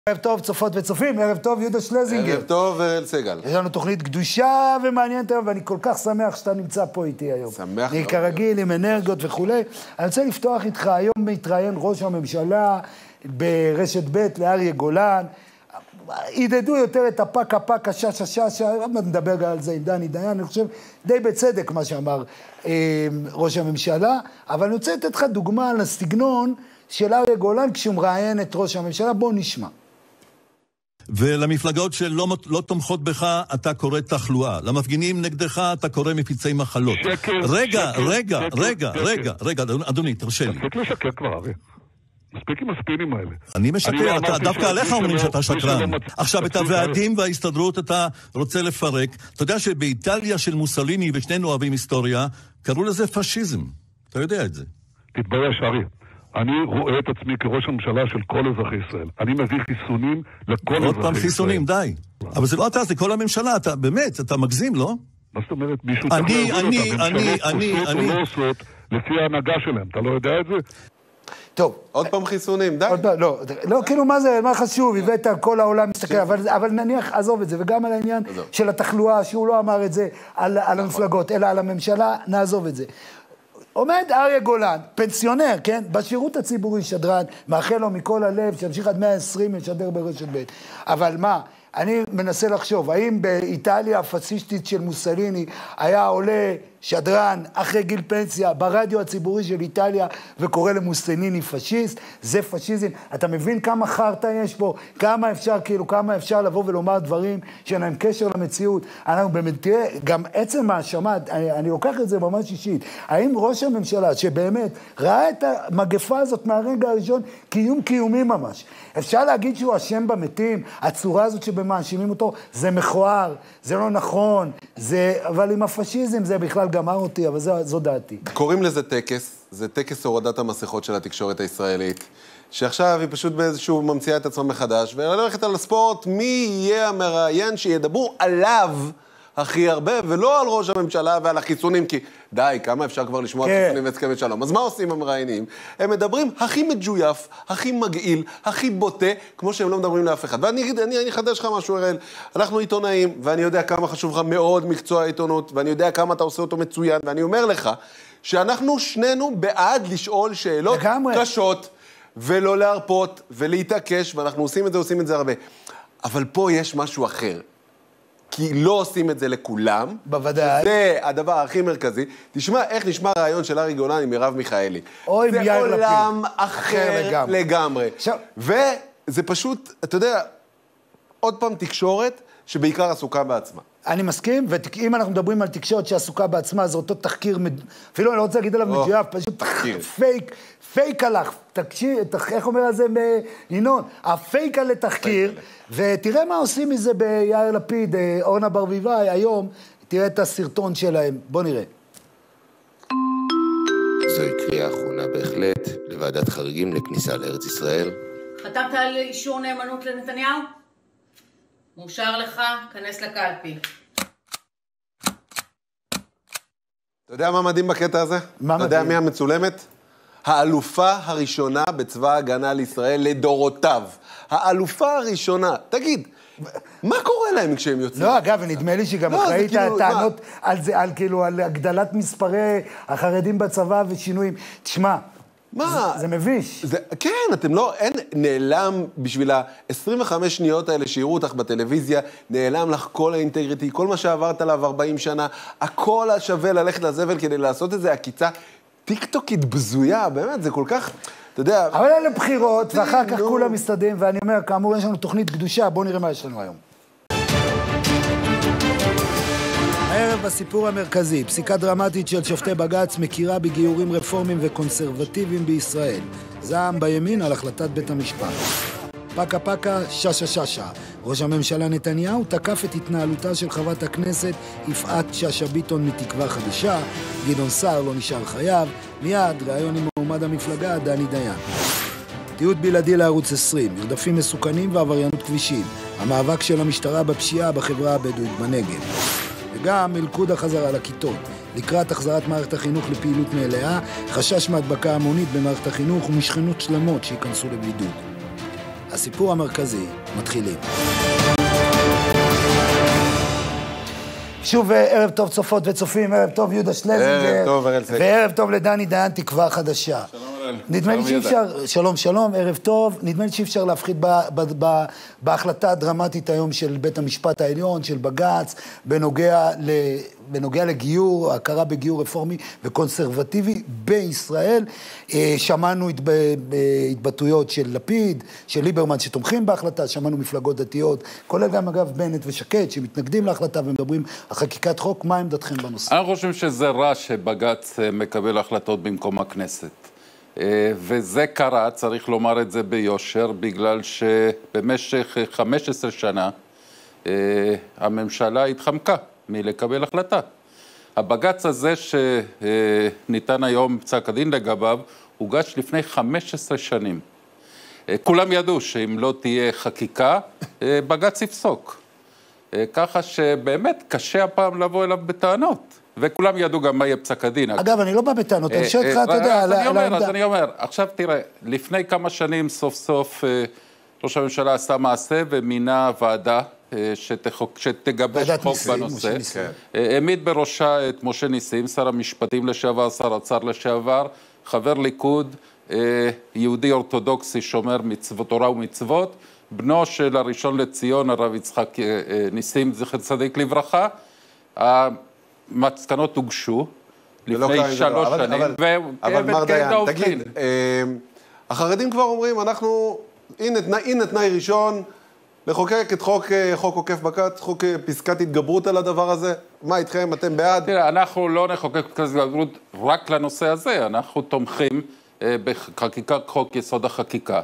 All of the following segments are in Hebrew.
ערב טוב, צופות וצופים, ערב טוב, יהודה שלזינגר. ערב טוב, סגל. יש לנו תוכנית קדושה ומעניינת היום, ואני כל כך שמח שאתה נמצא פה איתי היום. שמח. אני כרגיל עם אנרגיות וכו'. אני רוצה לפתוח איתך, היום מתראיין ראש הממשלה ברשת ב' לאריה גולן. ידדו יותר את הפקה, ששה, נדבר על זה עם דני דיין, אני חושב די בצדק מה שאמר ראש הממשלה, אבל אני רוצה לתת לך דוגמה על הסגנון של אריה גולן כשהוא מראיין את ראש הממשלה. בואו נשמע. ולמפלגות שלא תומכות בך, אתה קורא תחלואה. למפגינים נגדך, אתה קורא מפיצי מחלות. רגע, אדוני, תרשה לי. תפסיק לשקר כבר, אבי. מספיק עם הספינים האלה. אני משקר, דווקא עליך אומרים שאתה שקרן. עכשיו, את הוועדים וההסתדרות אתה רוצה לפרק. אתה יודע שבאיטליה של מוסוליני, ושנינו אוהבים היסטוריה, קראו לזה פשיזם. אתה יודע את זה. תתבייש, ארי. אני רואה את עצמי כראש הממשלה של כל אזרחי ישראל. אני מביא חיסונים לכל אזרחי ישראל. עוד פעם חיסונים, די. אבל זה לא אתה, זה כל הממשלה. אתה באמת, אתה מגזים, לא? מה זאת אומרת? מישהו צריך להוביל אותם. ממשלות לא עושות לפי ההנהגה שלהם. אתה לא יודע את זה? טוב. עוד פעם חיסונים, די. לא, כאילו מה זה, מה חשוב, הבאת כל העולם מסתכל, אבל נניח, עזוב את זה, וגם על העניין של התחלואה, שהוא לא אמר את זה על המפלגות, אלא על הממשלה, נעזוב את זה. עומד אריה גולן, פנסיונר, כן? בשירות הציבורי שדרן, מאחל לו מכל הלב, שימשיך עד 120 לשדר ברשת ב'. אבל מה? אני מנסה לחשוב, האם באיטליה הפשיסטית של מוסוליני היה עולה שדרן אחרי גיל פנסיה ברדיו הציבורי של איטליה וקורא למוסוליני פשיסט? זה פשיזם. אתה מבין כמה חרטה יש פה? כמה אפשר לבוא ולומר דברים שאין להם קשר למציאות? אנחנו באמת, תראה, גם עצם ההאשמה, אני לוקח את זה ממש אישית. האם ראש הממשלה שבאמת ראה את המגפה הזאת מהרגע הראשון קיומי ממש, אפשר להגיד שהוא אשם במתים? הצורה הזאת שבמאשימים אותו, זה מכוער, זה לא נכון, אבל עם הפשיזם זה בכלל גמר אותי, אבל זו דעתי. קוראים לזה טקס, זה טקס הורדת המסכות של התקשורת הישראלית, שעכשיו היא פשוט באיזשהו ממציאה את עצמה מחדש, וללכת על הספורט, מי יהיה המראיין שידברו עליו הכי הרבה, ולא על ראש הממשלה ועל החיסונים, כי די, כמה אפשר כבר לשמוע על חיסונים והסכמי שלום. אז מה עושים המראיינים? הם מדברים הכי מג'ויף, הכי מגעיל, הכי בוטה, כמו שהם לא מדברים לאף אחד. ואני אחדש לך משהו, הראל. אנחנו עיתונאים, ואני יודע כמה חשוב לך מאוד מקצוע העיתונות, ואני יודע כמה אתה עושה אותו מצוין, ואני אומר לך שאנחנו שנינו בעד לשאול שאלות קשות, ולא להרפות, ולהתעקש, ואנחנו עושים את זה הרבה. אבל פה יש משהו אחר. כי לא עושים את זה לכולם. בוודאי. זה הדבר הכי מרכזי. תשמע איך נשמע רעיון של ארי גולן עם מרב מיכאלי. או עם יאיר לפיד. זה עולם אחר לגמרי. וזה פשוט, אתה יודע, עוד פעם תקשורת שבעיקר עסוקה בעצמה. אני מסכים, ואם אנחנו מדברים על תקשורת שעסוקה בעצמה, זה אותו תחקיר, אפילו אני לא רוצה להגיד עליו מג'ויף, פשוט פייק הלך, איך אומר על זה ינון? הפייק על התחקיר, ותראה מה עושים מזה ביאיר לפיד, אורנה ברביבאי, היום, תראה את הסרטון שלהם, בוא נראה. זוהי קריאה האחרונה בהחלט לוועדת חריגים לכניסה לארץ ישראל. חתמת על אישור נאמנות לנתניהו? מאושר לך, כנס לקלפי. אתה יודע מה מדהים בקטע הזה? אתה יודע מי המצולמת? האלופה הראשונה בצבא ההגנה לישראל לדורותיו. האלופה הראשונה. תגיד, מה קורה להם כשהם יוצאים? לא, אגב, נדמה לי שגם אחראית הטענות על הגדלת מספרי החרדים בצבא ושינויים. תשמע, זה מביש. כן, אתם לא, נעלם בשביל ה-25 שניות האלה שיראו אותך בטלוויזיה, נעלם לך כל האינטגריטי, כל מה שעברת עליו 40 שנה, הכל השווה ללכת לזבל כדי לעשות את זה, הקיצה טיקטוקית בזויה, באמת, זה כל כך, אתה יודע... אבל אלה בחירות, ואחר כך כולם מסתדים, ואני אומר, כאמור, יש לנו תוכנית קדושה, בואו נראה מה יש לנו היום. הערב בסיפור המרכזי, פסיקה דרמטית של שופטי בג"ץ מכירה בגיורים רפורמיים וקונסרבטיביים בישראל. זעם בימין על החלטת בית המשפט. פקה, ששה. ראש הממשלה נתניהו תקף את התנהלותה של חברת הכנסת יפעת שאשא ביטון מתקווה חדשה. גדעון סער לא נשאר חייב. מיד ראיון עם מועמד המפלגה דני דיין. תיעוד בלעדי לערוץ 20, מרדפים מסוכנים ועבריינות כבישים. המאבק של המשטרה בפשיעה בחברה הבדואית בנגב. וגם מלכוד החזרה לכיתות. לקראת החזרת מערכת החינוך לפעילות מלאה, חשש מהדבקה המונית במערכת החינוך ומשכנות שלמות שיכנסו לבידוד. הסיפור המרכזי, מתחילים. שוב ערב טוב צופות וצופים, ערב טוב יהודה שלזינגר. ערב טוב, אראל סגל. וערב טוב לדני דיין, תקווה חדשה. שלום אראל. נדמה לי שאפשר, שלום, ערב טוב, נדמה לי שאפשר להפחיד בהחלטה הדרמטית היום של בית המשפט העליון, של בג"ץ, בנוגע לגיור, הכרה בגיור רפורמי וקונסרבטיבי בישראל. שמענו התבטאויות של לפיד, של ליברמן שתומכים בהחלטה, שמענו מפלגות דתיות, כולל גם אגב בנט ושקד שמתנגדים להחלטה ומדברים על חקיקת חוק. מה עמדתכם בנושא? אני חושב שזה רע שבג"ץ מקבל החלטות במקום הכנסת. וזה קרה, צריך לומר את זה ביושר, בגלל שבמשך 15 שנה הממשלה התחמקה מלקבל החלטה. הבג"ץ הזה שניתן היום פסק הדין לגביו, הוגש לפני 15 שנים. כולם ידעו שאם לא תהיה חקיקה, בג"ץ יפסוק. ככה שבאמת קשה הפעם לבוא אליו בטענות. וכולם ידעו גם מה יהיה פסק הדין. אגב, אני לא בא בטענות, אני שואל אותך, אתה יודע, על העמדה. אז אני אומר, עכשיו תראה, לפני כמה שנים סוף סוף ראש הממשלה עשה מעשה ומינה ועדה שתגבש חוק בנושא. העמיד בראשה את משה ניסים, שר המשפטים לשעבר, שר האוצר לשעבר, חבר ליכוד, יהודי אורתודוקסי שומר מצוות, תורה ומצוות, בנו של הראשון לציון, הרב יצחק ניסים, זכר צדיק לברכה. המסקנות הוגשו לפני 3 שנים, אבל מר דיין, תגיד, החרדים כבר אומרים, הנה תנאי ראשון, לחוקק את חוק עוקף בג"ץ, חוק פסקת התגברות על הדבר הזה. מה איתכם? אתם בעד? תראה, אנחנו לא נחוקק פסקת התגברות רק לנושא הזה, אנחנו תומכים בחקיקת חוק יסוד החקיקה,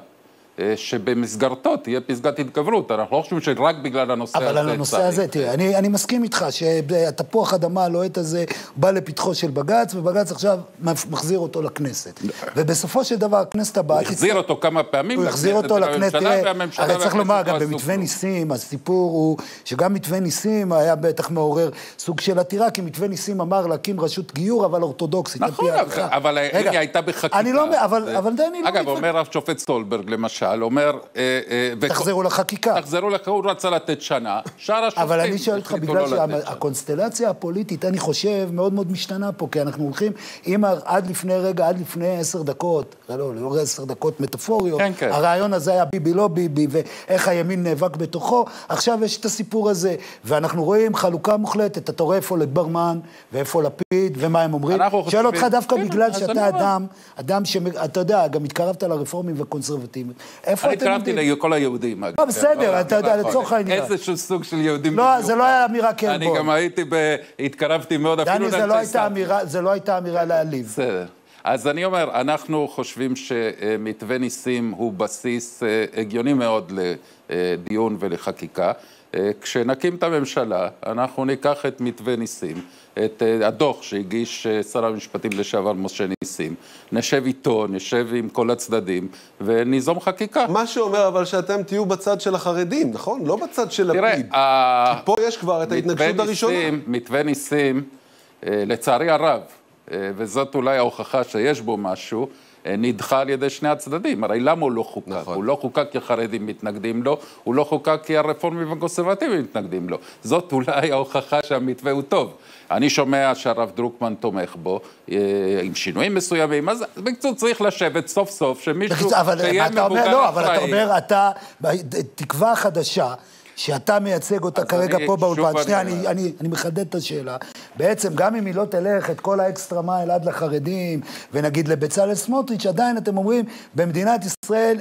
שבמסגרתו תהיה פסקת התגברות. אנחנו לא חושבים שרק בגלל הנושא הזה. אבל על הנושא הזה, תראה, אני מסכים איתך שהתפוח אדמה הלוהט הזה בא לפתחו של בג"ץ, ובג"ץ עכשיו מחזיר אותו לכנסת. ובסופו של דבר, הכנסת הבאה... הוא החזיר אותו כמה פעמים לכנסת. הוא החזיר אותו לכנסת, הרי צריך לומר, גם במתווה ניסים, הסיפור הוא שגם מתווה ניסים היה בטח מעורר סוג של עתירה, כי מתווה ניסים אמר להקים רשות גיור, אבל אורתודוקסית. נכון, אבל היא הייתה בחקיקה. אני לא, אבל דני לא... אגב, אומר השופט סטולברג, למשל, אומר... תחזרו לחקיקה. תחזרו לחקיקה, הוא רצה לתת שנה, שאר השופטים... אבל אני שואל אותך, בגלל שהקונסטלציה הפוליטית, אני חושב, מאוד מאוד משתנה פה, כי אנחנו הולכים, אם עד לפני 10 דקות, לא 10 דקות מטאפוריות, הרעיון הזה היה ביבי לא ביבי, ואיך הימין נאבק בתוכו, עכשיו יש את הסיפור הזה, ואנחנו רואים חלוקה מוחלטת, אתה רואה איפה ליברמן, ואיפה לפיד, ומה הם אומרים. שואל אותך דווקא בגלל שאתה אדם שאתה יודע, גם התקרבת לרפורמים וקונסרבטיביים. אני התקרבתי לכל היהודים. בסדר, אתה יודע, לצורך העניין. איזשהו סוג של יהודים. לא, זה לא היה אמירה כן בו. אני גם התקרבתי מאוד אפילו... דני, זה לא הייתה אמירה להעליב. בסדר. אז אני אומר, אנחנו חושבים שמתווה ניסים הוא בסיס הגיוני מאוד לדיון ולחקיקה. כשנקים את הממשלה, אנחנו ניקח את מתווה ניסים, את הדוח שהגיש שר המשפטים לשעבר משה ניסים, נשב איתו, נשב עם כל הצדדים, וניזום חקיקה. מה שאומר אבל שאתם תהיו בצד של החרדים, נכון? לא בצד של לפיד. כי פה יש כבר את ההתנגשות הראשונה. מתווה ניסים, לצערי הרב, וזאת אולי ההוכחה שיש בו משהו, נדחה על ידי שני הצדדים. הרי למה הוא לא חוקק? נכון. הוא לא חוקק כי החרדים מתנגדים לו, הוא לא חוקק כי הרפורמים והקונסרבטיבים מתנגדים לו. זאת אולי ההוכחה שהמתווה הוא טוב. אני שומע שהרב דרוקמן תומך בו, עם שינויים מסוימים, אז בקצור צריך לשבת סוף סוף שמישהו שיהיה מבוגר אחראי. אבל אתה אומר, אתה, תקווה חדשה, שאתה מייצג אותה כרגע פה באולפן. שנייה, אני מחדד את השאלה. בעצם, גם אם היא לא תלך את כל האקסטרה מייל עד לחרדים, ונגיד לבצלאל סמוטריץ', עדיין אתם אומרים, במדינת ישראל,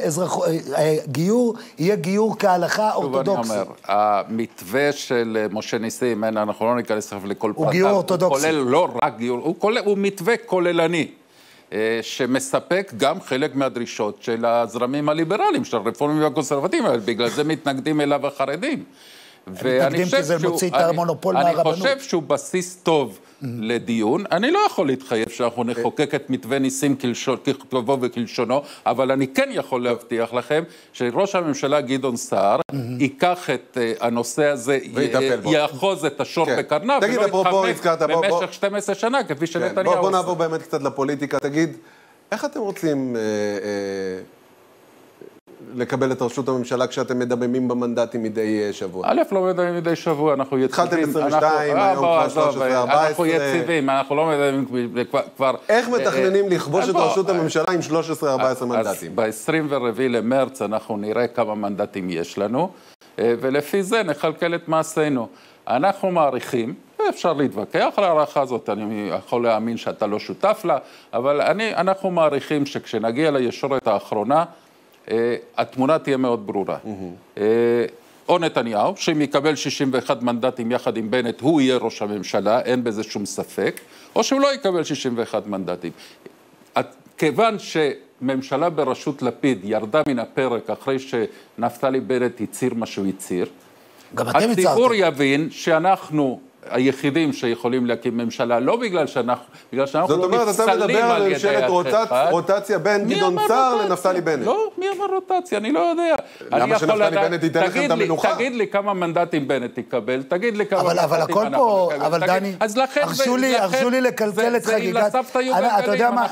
גיור, יהיה גיור כהלכה אורתודוקסית. אני אומר, המתווה של משה ניסים, אנחנו לא ניכנס לכל פרטה. הוא גיור אורתודוקסי. הוא כולל לא רק גיור, הוא מתווה כוללני. שמספק גם חלק מהדרישות של הזרמים הליברליים, של הרפורמים והקונסרבטיבים, בגלל זה מתנגדים אליו החרדים. מתנגדים כי זה מוציא את המונופול מהרבנות. אני חושב שהוא בסיס טוב לדיון. אני לא יכול להתחייב שאנחנו נחוקק את מתווה ניסים ככתבו וכלשונו, אבל אני כן יכול להבטיח לכם שראש הממשלה גדעון סער ייקח את הנושא הזה, יאחוז את השור בקרניו, ולא יתחמק במשך 12 שנה, כפי שנתניהו עושה. בוא נעבור באמת קצת לפוליטיקה. תגיד, איך אתם רוצים לקבל את ראשות הממשלה כשאתם מדממים במנדטים מדי שבוע? א', לא מדממים מדי שבוע, אנחנו יציבים. התחלתם 22, היום כבר 13, 14. אנחנו יציבים, אנחנו לא מדממים כבר... איך מתכננים לכבוש את ראשות הממשלה עם 13-14 מנדטים? ב-24 למרץ אנחנו נראה כמה מנדטים יש לנו, ולפי זה נחלקל את מעשינו. אנחנו מעריכים, אפשר להתווכח על הערכה הזאת, אני יכול להאמין שאתה לא שותף לה, אבל אנחנו מעריכים שכשנגיע לישורת האחרונה, התמונה תהיה מאוד ברורה. או נתניהו, שאם יקבל 61 מנדטים יחד עם בנט, הוא יהיה ראש הממשלה, אין בזה שום ספק, או שהוא לא יקבל 61 מנדטים. כיוון שממשלה בראשות לפיד ירדה מן הפרק אחרי שנפתלי בנט הצהיר מה שהוא הצהיר, הציבור יבין שאנחנו היחידים שיכולים להקים ממשלה, לא בגלל שאנחנו לא נפסלים על ידי זאת אומרת, אתה מדבר על ממשלת רוטציה בין גדעון סער לנפתלי בנט. לא, מי אמר רוטציה? אני לא יודע. למה שנפתלי בנט ייתן לכם את המנוחה? תגיד לי כמה מנדטים בנט יקבל, תגיד לי כמה מנדטים אנחנו נקבל. אבל הכל פה, אבל דני, הרשו לי לקלקל את חגיגת... אתה יודע מה,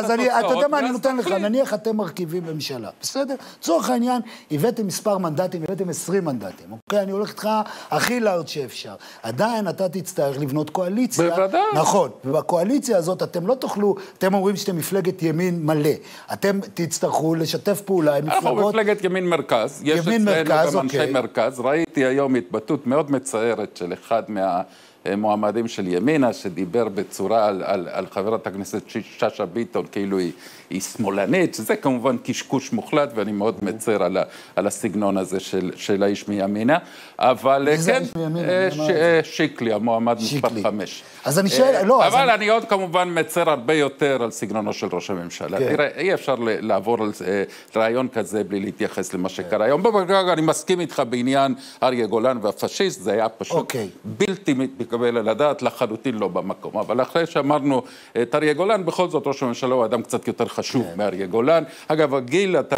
אני נותן לך, נניח אתם מרכיבים בממשלה, בסדר? צורך העניין, הבאתם מספר מנדטים, הבאתם 20 מנדטים, אוקיי? אני הולך איתך הכי לארד שאפשר. עדיין אתה תצטרך לבנות קואליציה. בוודאי. נכון. ובקואליציה הזאת אתם לא תוכלו, אתם אומרים שאתם מפלגת ימין מלא. אתם תצטרכו לשתף פעולה עם מפלגות... אנחנו מפלגת ימין מרכז. יש אצלנו גם אנשי מרכז. ראיתי היום התבטאות מאוד מצערת של אחד מהמועמדים של ימינה, שדיבר בצורה על חברת הכנסת שאשא ביטון, כאילו היא שמאלנית, שזה כמובן קשקוש מוחלט, ואני מאוד מצר על הסגנון הזה של האיש מימינה. אבל כן, שיקלי, המועמד מספר 5. אז אני שואל, לא... אבל אני עוד כמובן מצר הרבה יותר על סגנונו של ראש הממשלה. תראה, אי אפשר לעבור על רעיון כזה בלי להתייחס למה שקרה היום. בבקשה, אני מסכים איתך בעניין אריה גולן והפשיסט, זה היה פשוט בלתי מתקבל על הדעת, לחלוטין לא במקום. אבל אחרי שאמרנו את אריה גולן, בכל זאת ראש הממשלה הוא אדם קצת יותר חשוב מאריה גולן. אגב, הגיל, אתה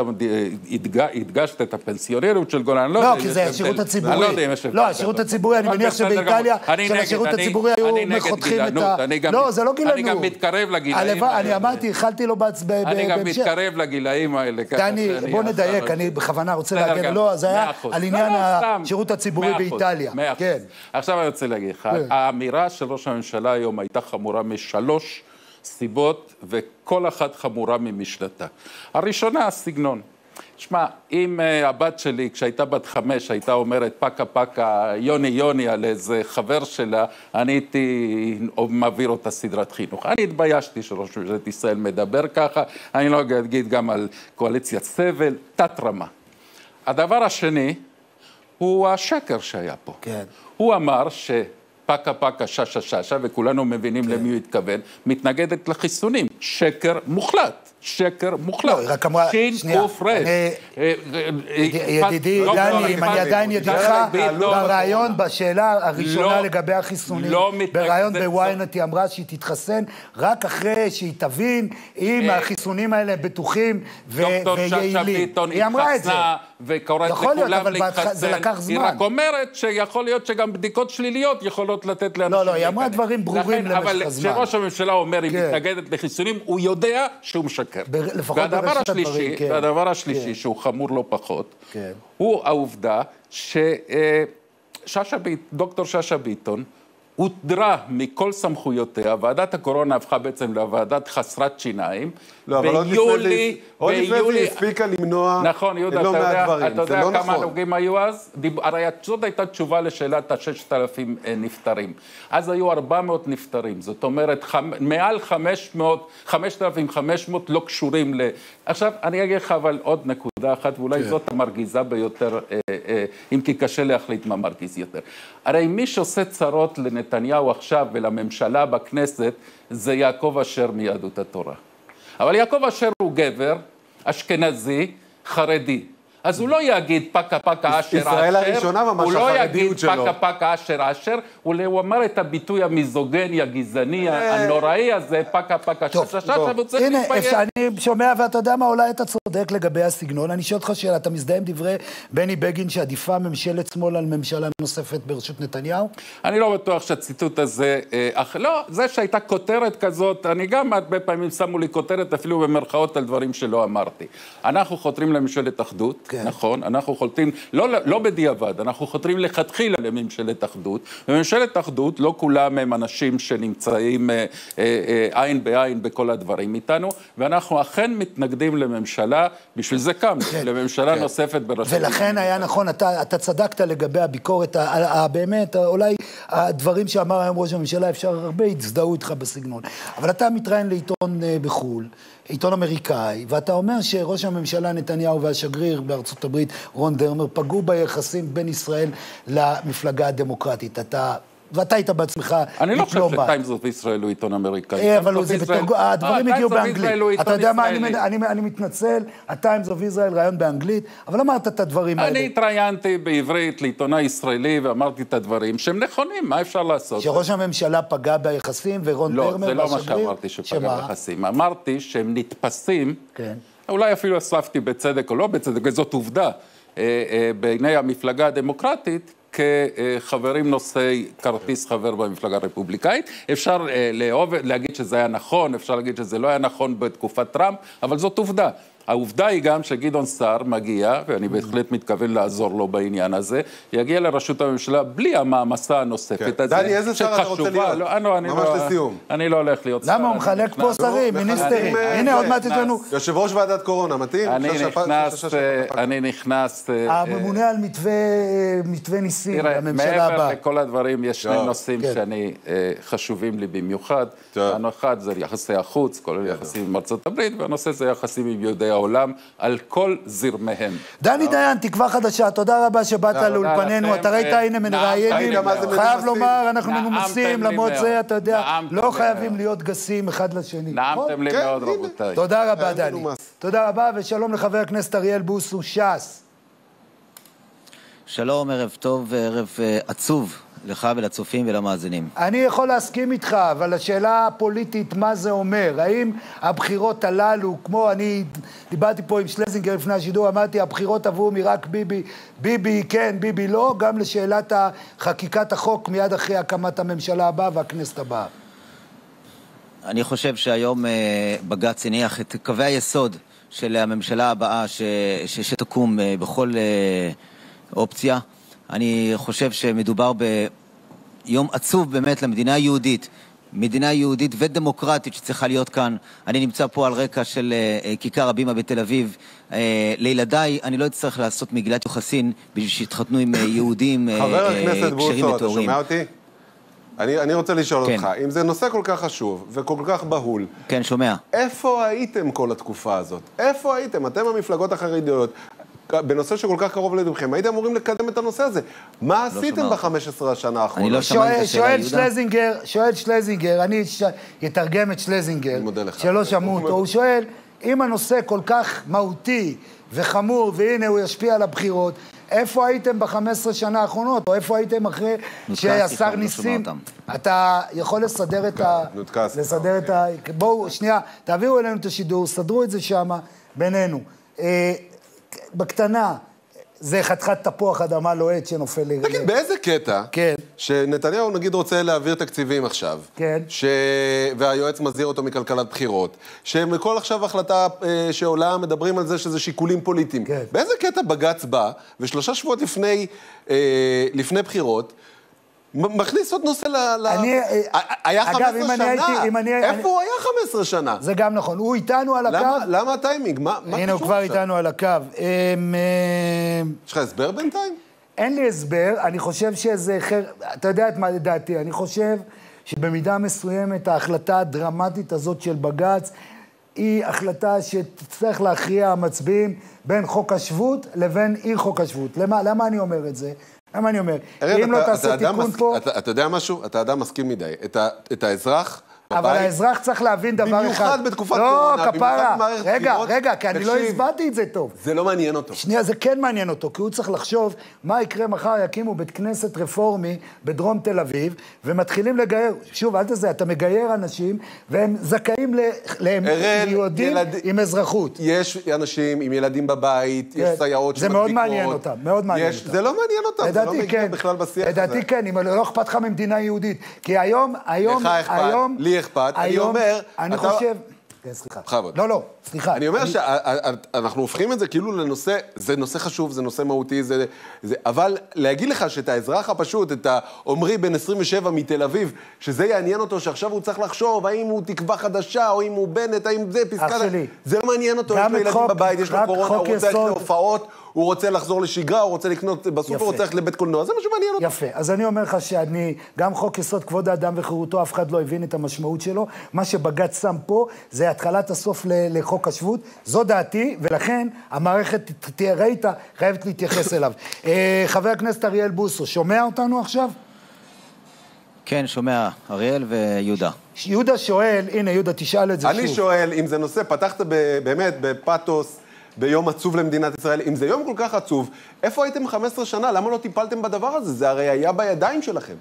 הדגשת את הפנסיונריות של גולן. לא, כי זה השירות הציבורי. לא, השירות הציבורי, אני מניח שבאיטליה, של השירות הציבורי היו חותכים את ה... לא, זה לא גילנות. אני גם מתקרב לגילאים האלה. אני אמרתי, החלתי לו בהמשך. אני גם מתקרב לגילאים האלה. דני, בוא נדייק, אני בכוונה רוצה להגן. לא, זה היה על עניין השירות הציבורי באיטליה. עכשיו אני רוצה להגיד לך, האמירה של ראש הממשלה היום הייתה חמורה משלוש סיבות, וכל אחת חמורה ממשלתה. הראשונה, הסגנון. שמע, אם הבת שלי, כשהייתה בת 5, הייתה אומרת פקה פקה, יוני יוני על איזה חבר שלה, אני הייתי מעביר אותה סדרת חינוך. אני התביישתי שראש ממשלת ישראל מדבר ככה, אני לא אגיד גם על קואליציית סבל, תת רמה. הדבר השני הוא השקר שהיה פה. כן. הוא אמר פקה פקה ששה ששה, וכולנו מבינים למי הוא התכוון, מתנגדת לחיסונים. שקר מוחלט. שקר מוחלט. לא, רק אמרה, שנייה, ידידי דני, אם אני עדיין ידידך, ברעיון, בשאלה הראשונה לגבי החיסונים, ברעיון בוויינט היא אמרה שהיא תתחסן רק אחרי שהיא תבין אם החיסונים האלה בטוחים ויעילים. דוקטור שאשא ביטון התחסנה וקוראת לכולם להתחסן. היא רק אומרת שיכול להיות שגם בדיקות שליליות יכולות לתת לאנשים. לא, היא אמרה דברים ברורים למשך הזמן. אבל כשראש הממשלה אומר, היא מתנגדת לחיסונים, הוא יודע שהוא משקר. והדבר השלישי, שהוא חמור לא פחות, הוא העובדה דוקטור שאשא ביטון הודרה מכל סמכויותיה, ועדת הקורונה הפכה בעצם לוועדת חסרת שיניים. לא, אבל עוד לפני זה הספיקה למנוע לא מעט דברים. אתה יודע כמה נוגעים היו אז? הרי זאת הייתה תשובה לשאלת ה-6,000 נפטרים. אז היו 400 נפטרים, זאת אומרת, מעל 5,500 לא קשורים עכשיו, אני אגיד לך אבל עוד נקודה אחת, ואולי זאת המרגיזה ביותר, אם כי קשה להחליט מה מרגיז יותר. הרי מי שעושה צרות לנתניהו עכשיו ולממשלה בכנסת, זה יעקב אשר מיהדות התורה. אבל יעקב אשר הוא גבר, אשכנזי, חרדי. אז הוא לא יגיד פקה פקה אשר אשר, ישראל הראשונה ממש הוא לא החרדיות יגיד פקה פקה אשר אשר, הוא אמר את הביטוי המיזוגני, הגזעני, הנוראי הזה, פקה פקה שששש, והוא צריך להתפייס. הנה, אני שומע ואתה יודע מה, אולי אתה צודק לגבי הסגנון, אני שואל אותך שאלה, אתה מזדהה עם דברי בני בגין שעדיפה ממשלת שמאל על ממשלה נוספת בראשות נתניהו? אני לא בטוח שהציטוט הזה, לא, זה שהייתה כותרת כזאת, אני גם הרבה פעמים שמו לי כותרת אפילו במרכאות על דברים שלא אמרתי. אנחנו חותרים לממשלת אחדות, נכון? אנחנו חולטים, לא בדיעבד, אנחנו חותרים לכתחילה לממשלת אחדות, וממשלת אחדות, לא כולם הם אנשים שנמצאים עין בעין בכל הדברים איתנו, ואנחנו אכן מתנגדים לממשלה, בשביל זה קם, לממשלה נוספת בראשות. ולכן היה נכון, אתה צדקת לגבי הביקורת, באמת, אולי הדברים שאמר היום ראש הממשלה, אפשר הרבה הצדעו איתך בסגנון, אבל אתה מתראיין לעיתון בחול, עיתון אמריקאי, ואתה אומר שראש הממשלה נתניהו והשגריר בארצות הברית, רון דרמר, פגעו ביחסים בין ישראל למפלגה הדמוקרטית. ואתה היית בעצמך דיפלומט. אני לא חושב שטיימס אוף ישראל הוא עיתון אמריקאי. אבל הדברים הגיעו באנגלית. אתה יודע מה, אני מתנצל, הטיימס אוף ישראל רעיון באנגלית, אבל אמרת את הדברים האלה. אני התראיינתי בעברית לעיתונאי ישראלי ואמרתי את הדברים שהם נכונים, מה אפשר לעשות? שראש הממשלה פגע ביחסים ורון דרמר והשגריר? לא, זה לא מה שאמרתי שפגע ביחסים. אמרתי שהם נתפסים, אולי אפילו אספתי בצדק או לא בצדק, וזאת עובדה, בעיני המפלגה הדמוקרטית, כחברים נושאי כרטיס חבר במפלגה הרפובליקאית. אפשר להגיד שזה היה נכון, אפשר להגיד שזה לא היה נכון בתקופת טראמפ, אבל זאת עובדה. העובדה היא גם שגדעון סער מגיע, ואני בהחלט מתכוון לעזור לו בעניין הזה, יגיע לראשות הממשלה בלי המעמסה הנוספת. דני, איזה שר אתה רוצה להיות? ממש לסיום. אני לא הולך להיות שר. למה הוא מחלק פה שרים, מיניסטרים? הנה עוד מעט איתנו. יושב ראש ועדת קורונה, מתאים? אני נכנס... הממונה על מתווה ניסים לממשלה הבאה. מעבר לכל הדברים, יש שני נושאים שאני חשובים לי במיוחד. אחד זה יחסי החוץ, כל יחסים עם ארצות הברית, והנושא זה יחסים עם יהודי העולם על כל זרמהם. דני דיין, תקווה חדשה, תודה רבה שבאת לאולפנינו, אתה ראית, הנה מראיינים, חייב לומר, אנחנו מנומסים, למרות זה, אתה יודע, לא חייבים להיות גסים אחד לשני. נעמתם לי מאוד, רבותיי. תודה רבה, דני. תודה רבה, ושלום לחבר הכנסת אריאל בוסו, ש"ס. שלום, ערב טוב, ערב עצוב. לך ולצופים ולמאזינים. אני יכול להסכים איתך, אבל השאלה הפוליטית, מה זה אומר? האם הבחירות הללו, כמו אני דיברתי פה עם שלזינגר לפני השידור, אמרתי, הבחירות עברו מרק ביבי, ביבי כן, ביבי לא, גם לשאלת חקיקת החוק מיד אחרי הקמת הממשלה הבאה והכנסת הבאה. אני חושב שהיום בג"ץ הניח את קווי היסוד של הממשלה הבאה שתקום בכל אופציה. אני חושב שמדובר ביום עצוב באמת למדינה יהודית, מדינה יהודית ודמוקרטית שצריכה להיות כאן. אני נמצא פה על רקע של כיכר הבימה בתל אביב. לילדיי אני לא אצטרך לעשות מגילת יוחסין בשביל שיתחתנו עם יהודים חבר הכנסת בוסו, אתה שומע אותי? אני רוצה לשאול אותך, אם זה נושא כל כך חשוב וכל כך בהול, כן, שומע. איפה הייתם כל התקופה הזאת? איפה הייתם? אתם המפלגות החרדיות, בנושא שכל כך קרוב לידכם, הייתם אמורים לקדם את הנושא הזה. מה עשיתם ב-15 השנה האחרונה? אני לא שמעתי את השאלה, יהודה. שואל שלזינגר, אני אתרגם את שלזינגר, שלא שמעו אותו, הוא שואל, אם הנושא כל כך מהותי וחמור, והנה הוא ישפיע על הבחירות, איפה הייתם ב-15 שנה האחרונות, או איפה הייתם אחרי שהשר ניסים? אתה יכול לסדר את ה... בואו, שנייה, תעבירו אלינו את השידור, סדרו את זה שם בינינו. בקטנה, זה חתיכת תפוח אדמה לוהט שנופל לי. תגיד, באיזה קטע, שנתניהו נגיד רוצה להעביר תקציבים עכשיו, והיועץ מזהיר אותו מכלכלת בחירות, שמכל עכשיו החלטה שעולה מדברים על זה שזה שיקולים פוליטיים. באיזה קטע בג"ץ בא, ושלושה שבועות לפני בחירות, מכניס עוד נושא היה 15 שנה? איפה הוא היה 15 שנה? זה גם נכון. הוא איתנו על הקו. למה הטיימינג? הנה, הוא כבר איתנו על הקו. יש לך הסבר בינתיים? אין לי הסבר. אני חושב שזה... אתה יודע את מה לדעתי. אני חושב שבמידה מסוימת ההחלטה הדרמטית הזאת של בג"ץ היא החלטה שתצטרך להכריע המצביעים בין חוק השבות לבין אי חוק השבות. למה אני אומר את זה? למה אני אומר? אם לא תעשה תיקון פה... אתה יודע משהו? אתה אדם מסכים מדי. את האזרח... אבל האזרח צריך להבין דבר אחד. במיוחד בתקופת קורונה, במיוחד במערכת בחירות. רגע, כי אני לא הסברתי את זה טוב. זה לא מעניין אותו. שנייה, זה כן מעניין אותו, כי הוא צריך לחשוב מה יקרה מחר, יקימו בית כנסת רפורמי בדרום תל אביב, ומתחילים לגייר, שוב, אל תזה, אתה מגייר אנשים, והם זכאים ליהודים עם אזרחות. יש אנשים עם ילדים בבית, יש סייעות זה מאוד מעניין אותם, מאוד מעניין אותם. זה לא מעניין אותם, זה לא מגיע בכלל בשיח הזה. לדעתי כן, אם לא אכפת לך ממדינה יהודית. כי היום, לך אכפת, לי אכפת, אני אומר, כן, סליחה. בכבוד. לא, סליחה. אני אומר שאנחנו הופכים את זה כאילו לנושא, זה נושא חשוב, זה נושא מהותי, אבל להגיד לך שאת האזרח הפשוט, את העומרי בן 27 מתל אביב, שזה יעניין אותו שעכשיו הוא צריך לחשוב, האם הוא תקווה חדשה, או אם הוא בנט, האם זה פסקה... זה לא מעניין אותו, יש לו ילדים בבית, יש לו קורונה, הוא רוצה ללכת להופעות, הוא רוצה לחזור לשגרה, הוא רוצה לקנות בסופר, הוא רוצה ללכת לבית קולנוע, זה מה שמעניין אותו. יפה, אז אני אומר לך שאני, גם חוק יסוד כבוד האדם וחירותו, אף אחד לא הבין את המשמעות שלו, מה שבג"ץ שם פה, זה התחלת הסוף לחוק השבות, זו דעתי, ולכן המערכת, ראית, חייבת להתייחס אליו. חבר הכנסת אריאל בוסו, שומע אותנו עכשיו? כן, שומע, אריאל ויהודה. יהודה שואל, הנה יהודה, תשאל את זה שוב. אני שואל, אם זה נושא, פתחת באמת בפאטוס, ביום עצוב למדינת ישראל, אם זה יום כל כך עצוב, איפה הייתם 15 שנה? למה לא טיפלתם בדבר הזה? זה הרי היה בידיים שלכם.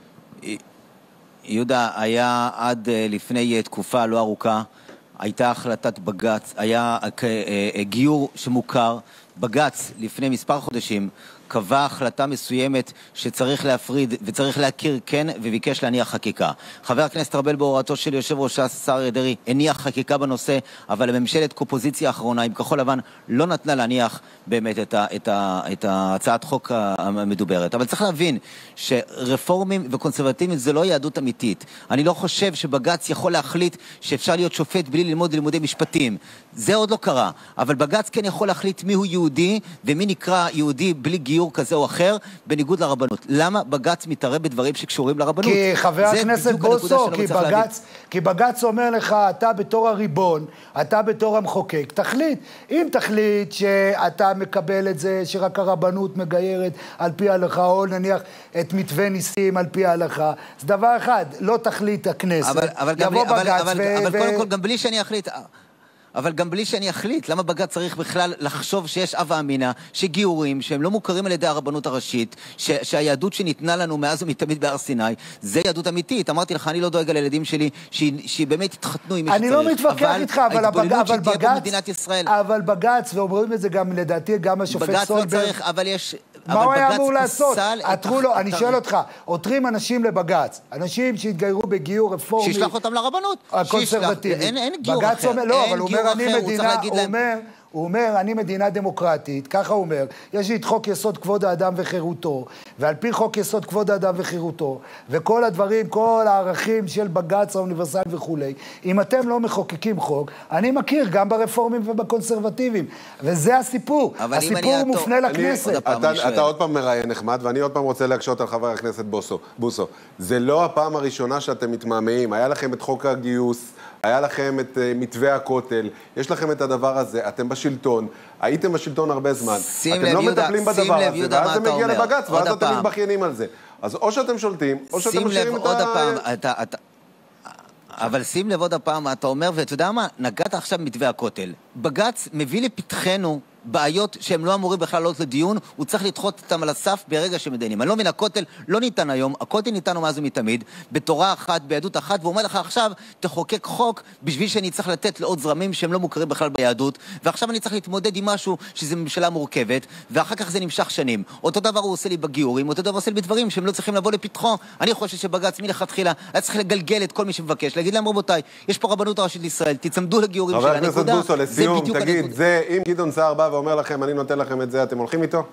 יהודה, היה עד לפני תקופה לא ארוכה, הייתה החלטת בג"ץ, היה גיור שמוכר, בג"ץ לפני מספר חודשים, קבע החלטה מסוימת שצריך להפריד וצריך להכיר כן וביקש להניח חקיקה. חבר הכנסת ארבל בהוראתו של יושב ראש השר דרעי הניח חקיקה בנושא, אבל הממשלת קופוזיציה האחרונה עם כחול לבן לא נתנה להניח באמת את הצעת חוק המדוברת. אבל צריך להבין שרפורמים וקונסרבטיבים זה לא יהדות אמיתית. אני לא חושב שבג"ץ יכול להחליט שאפשר להיות שופט בלי ללמוד לימודי משפטים. זה עוד לא קרה. אבל בג"ץ כן יכול להחליט מיהו יהודי ומי נקרא יהודי בלי גיור כזה או אחר, בניגוד לרבנות. למה בג"ץ מתערב בדברים שקשורים לרבנות? כי חבר הכנסת בוסו, כי בג"ץ אומר לך, אתה בתור הריבון, אתה בתור המחוקק, תחליט. אם תחליט שאתה מקבל את זה, שרק הרבנות מגיירת על פי ההלכה, או נניח את מתווה ניסים על פי ההלכה, זה דבר אחד, לא תחליט הכנסת. יבוא בג"ץ אבל קודם כל, גם בלי שאני אחליט... אבל גם בלי שאני אחליט, למה בג"ץ צריך בכלל לחשוב שיש אב האמינה, שגיורים שהם לא מוכרים על ידי הרבנות הראשית, שהיהדות שניתנה לנו מאז ומתמיד בהר סיני, זה יהדות אמיתית. אמרתי לך, אני לא דואג על הילדים שלי, שבאמת יתחתנו עם מי שצריך. אני לא מתווכח איתך, אבל בג"ץ, ואומרים את זה גם לדעתי, גם השופט סולברג. בג"ץ לא צריך, אבל יש... מה הוא היה אמור לעשות? אני שואל אותך, עותרים אנשים לבג"ץ, אנשים שהתגיירו בגיור רפורמי, שישלח אותם לרבנות, הקונסרבטיבי. אין גיור אחר. לא, אבל הוא אומר, אני מדינה דמוקרטית, ככה הוא אומר, יש לי את חוק יסוד כבוד האדם וחירותו, ועל פי חוק יסוד כבוד האדם וחירותו, וכל הדברים, כל הערכים של בג"ץ האוניברסלי וכו', אם אתם לא מחוקקים חוק, אני מכיר גם ברפורמים ובקונסרבטיבים, וזה הסיפור. הסיפור מופנה לכנסת. אתה עוד פעם מראיין נחמד, ואני עוד פעם רוצה להקשות על חבר הכנסת בוסו. זה לא הפעם הראשונה שאתם מתמהמהים, היה לכם את חוק הגיוס, היה לכם את מתווה הכותל, יש לכם את הדבר הזה, אתם בשלטון, הייתם בשלטון הרבה זמן, אתם לא מטפלים בדבר הזה, ואז זה מגיע לבג"ץ, ואז אתם מתבכיינים על זה. אז או שאתם שולטים, או שאתם משאירים את ה... אבל שים לב עוד הפעם, אתה אומר, ואתה יודע מה, נגעת עכשיו מתווה הכותל. בג"ץ מביא לפתחנו בעיות שהם לא אמורים בכלל לעלות לדיון, הוא צריך לדחות אותם על הסף ברגע שמדיינים. אני לא מבין, הכותל לא ניתן היום, הכותל ניתן מאז ומתמיד, בתורה אחת, ביהדות אחת, והוא אומר לך עכשיו, תחוקק חוק בשביל שאני צריך לתת לעוד זרמים שהם לא מוכרים בכלל ביהדות, ועכשיו אני צריך להתמודד עם משהו שזה ממשלה מורכבת, ואחר כך זה נמשך שנים. אותו דבר הוא עושה לי בגיורים, אותו דבר הוא עושה לי בדברים שהם לא צריכים לבוא לפתחו. אני חושב שבג"ץ מלכתחילה היה צריך לגלגל את כל מי שמבקש, להגיד להם רבותיי, יש פה רבנות הראשית לישראל, תצמדו לגיורים שלה, נקודה. בוסו, לסיום, תגיד, זה, אם גדעון סער בא ואומר לכם, אני נותן לכם את זה, אתם הולכים איתו?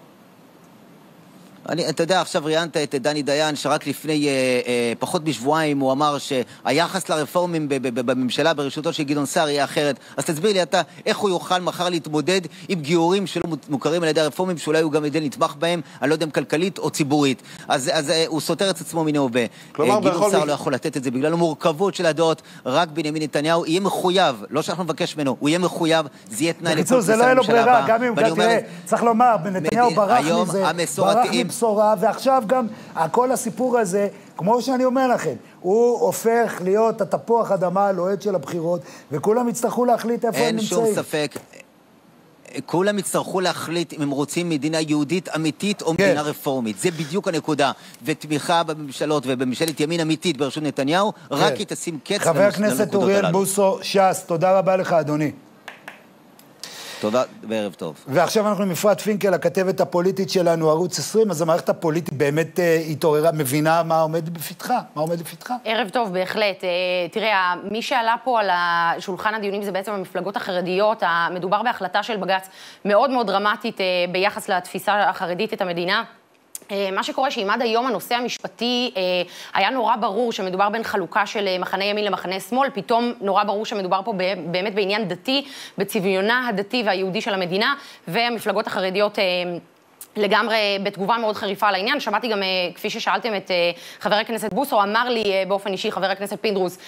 אתה יודע, עכשיו ראיינת את דני דיין, שרק לפני פחות משבועיים הוא אמר שהיחס לרפורמים בממשלה בראשותו של גדעון סער יהיה אחרת. אז תסביר לי אתה, איך הוא יוכל מחר להתמודד עם גיורים שלא מוכרים על ידי הרפורמים, שאולי הוא גם ידי נתמך בהם, אני לא יודע אם כלכלית או ציבורית. אז הוא סותר את עצמו מן ההווה. גדעון סער לא יכול לתת את זה בגלל המורכבות של הדעות, רק בנימין נתניהו יהיה מחויב, לא שאנחנו נבקש ממנו, הוא יהיה מחויב, זה יהיה תנאי לכל כניסה לממשלה הבאה. גם אם צריך לומר, נתניהו ברח בשורה, ועכשיו גם כל הסיפור הזה, כמו שאני אומר לכם, הוא הופך להיות התפוח אדמה הלוהט של הבחירות, וכולם יצטרכו להחליט איפה הם נמצאים. אין שום ספק. כולם יצטרכו להחליט אם הם רוצים מדינה יהודית אמיתית או מדינה רפורמית. זה בדיוק הנקודה. ותמיכה בממשלות ובממשלת ימין אמיתית בראשות נתניהו, רק היא תשים קץ חבר הכנסת אוריאל בוסו, ש"ס, תודה רבה לך, אדוני. תודה וערב טוב. ועכשיו אנחנו עם אפרת פינקל, הכתבת הפוליטית שלנו, ערוץ 20, אז המערכת הפוליטית באמת התעוררה, מבינה מה עומד בפתחה? מה עומד בפתחה? ערב טוב, בהחלט. תראה, מי שעלה פה על שולחן הדיונים זה בעצם המפלגות החרדיות. מדובר בהחלטה של בג"ץ מאוד מאוד דרמטית ביחס לתפיסה החרדית את המדינה. מה שקורה שאם עד היום הנושא המשפטי היה נורא ברור שמדובר בין חלוקה של מחנה ימין למחנה שמאל, פתאום נורא ברור שמדובר פה באמת בעניין דתי, בצביונה הדתי והיהודי של המדינה, והמפלגות החרדיות לגמרי בתגובה מאוד חריפה על העניין. שמעתי גם, כפי ששאלתם את חבר הכנסת בוסו, אמר לי באופן אישי, חבר הכנסת פינדרוס,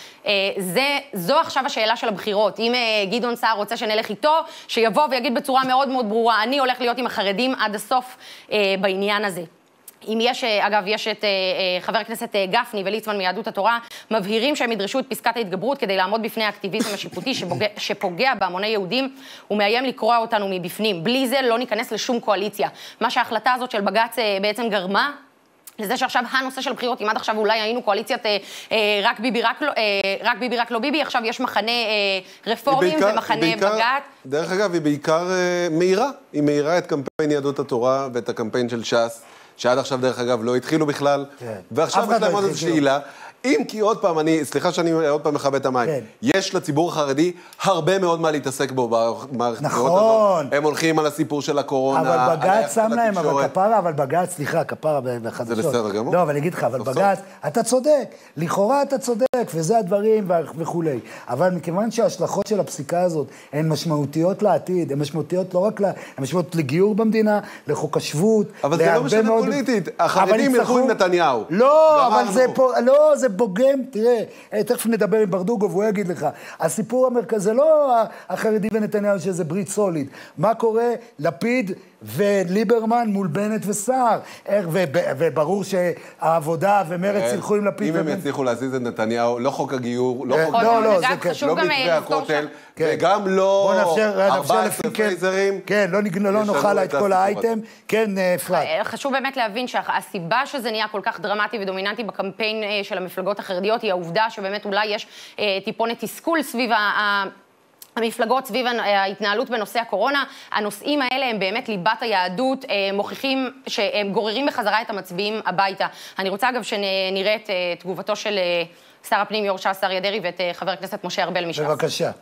זו עכשיו השאלה של הבחירות. אם גדעון סער רוצה שנלך איתו, שיבוא ויגיד בצורה מאוד מאוד ברורה, אני הולך להיות עם החרדים עד הסוף בעניין הזה. אם יש, אגב, יש את חבר הכנסת גפני וליצמן מיהדות התורה, מבהירים שהם ידרשו את פסקת ההתגברות כדי לעמוד בפני האקטיביזם השיפוטי שפוגע בהמוני יהודים ומאיים לקרוע אותנו מבפנים. בלי זה לא ניכנס לשום קואליציה. מה שההחלטה הזאת של בג"ץ בעצם גרמה, לזה שעכשיו הנושא של בחירות, אם עד עכשיו אולי היינו קואליציית רק ביבי, רק לא ביבי, עכשיו יש מחנה רפורמים ומחנה בג"ץ. דרך אגב, היא בעיקר מהירה. היא מהירה את קמפיין יהדות התורה ואת הקמפיין של ש"ס. שעד עכשיו דרך אגב לא התחילו בכלל, ועכשיו יש להם עוד איזושהי עילה. אם כי עוד פעם, סליחה שאני עוד פעם מכבה את המים, יש לציבור החרדי הרבה מאוד מה להתעסק בו במערכת הבחירות הזאת. הם הולכים על הסיפור של הקורונה. אבל בג"ץ שם להם, אבל כפרה, אבל בג"ץ, סליחה, כפרה בחדשות. זה בסדר גמור. לא, אבל אני אגיד לך, אבל בג"ץ, אתה צודק, לכאורה אתה צודק, וזה הדברים וכולי. אבל מכיוון שההשלכות של הפסיקה הזאת הן משמעותיות לעתיד, הן משמעותיות לא רק הן משמעותיות לגיור במדינה, לחוק השבות, אבל זה לא משנה פוליטית. החרדים ילכו עם נתניהו. לא, אבל זה בוגם, תראה, תכף נדבר עם ברדוגו והוא יגיד לך, הסיפור המרכזי זה לא החרדי ונתניהו שזה ברית סוליד, מה קורה? לפיד וליברמן מול בנט וסער, וברור שהעבודה ומרץ ילכו עם לפיד אם הם יצליחו להזיז את נתניהו, לא חוק הגיור, לא חוק הגיור, לא מתווה הכותל, וגם לא 14 פייזרים. כן, לא נאכל את כל האייטם. כן, אפרת. חשוב באמת להבין שהסיבה שזה נהיה כל כך דרמטי ודומיננטי בקמפיין של המפלגות החרדיות, היא העובדה שבאמת אולי יש טיפונת תסכול סביב המפלגות, סביב ההתנהלות בנושא הקורונה. הנושאים האלה הם באמת ליבת היהדות, מוכיחים שהם גוררים בחזרה את המצביעים הביתה. אני רוצה אגב שנראה את תגובתו של שר הפנים יו"ר ש"ס אריה דרעי ואת חבר הכנסת משה ארבל מש"ס. בבקשה.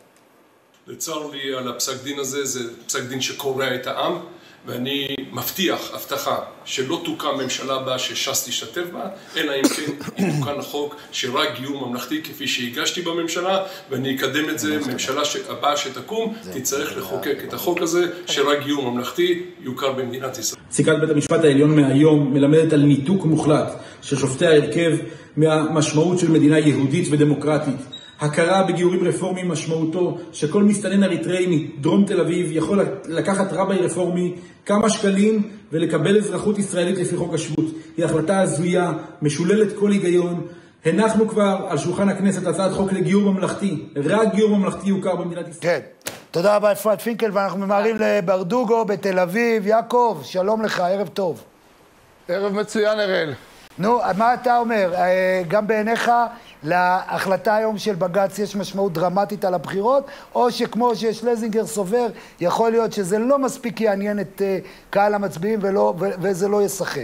לצער לי על הפסק דין הזה, זה פסק דין שקורע את העם, ואני מבטיח, הבטחה, שלא תוקם ממשלה הבאה שש"ס תשתתף בה, אלא אם כן יתוקן החוק שרק גיור ממלכתי כפי שהגשתי בממשלה, ואני אקדם את זה, ממשלה הבאה שתקום, תצטרך לחוקק את החוק הזה, שרק גיור ממלכתי יוכר במדינת ישראל. פסיקת בית המשפט העליון מהיום מלמדת על ניתוק מוחלט של שופטי ההרכב מהמשמעות של מדינה יהודית ודמוקרטית. הכרה בגיורים רפורמיים משמעותו שכל מסתנן אריתראי מדרום תל אביב יכול לקחת רבי רפורמי כמה שקלים ולקבל אזרחות ישראלית לפי חוק השבות. היא החלטה הזויה, משוללת כל היגיון. הנחנו כבר על שולחן הכנסת הצעת חוק לגיור ממלכתי. רק גיור ממלכתי יוכר במדינת ישראל. כן. תודה רבה אפרת פינקל, ואנחנו ממהרים לברדוגו בתל אביב. יעקב, שלום לך, ערב טוב. ערב מצוין, אראל. נו, מה אתה אומר? גם בעיניך להחלטה היום של בג"ץ יש משמעות דרמטית על הבחירות, או שכמו ששלזינגר סובר, יכול להיות שזה לא מספיק יעניין את קהל המצביעים וזה לא ישחק?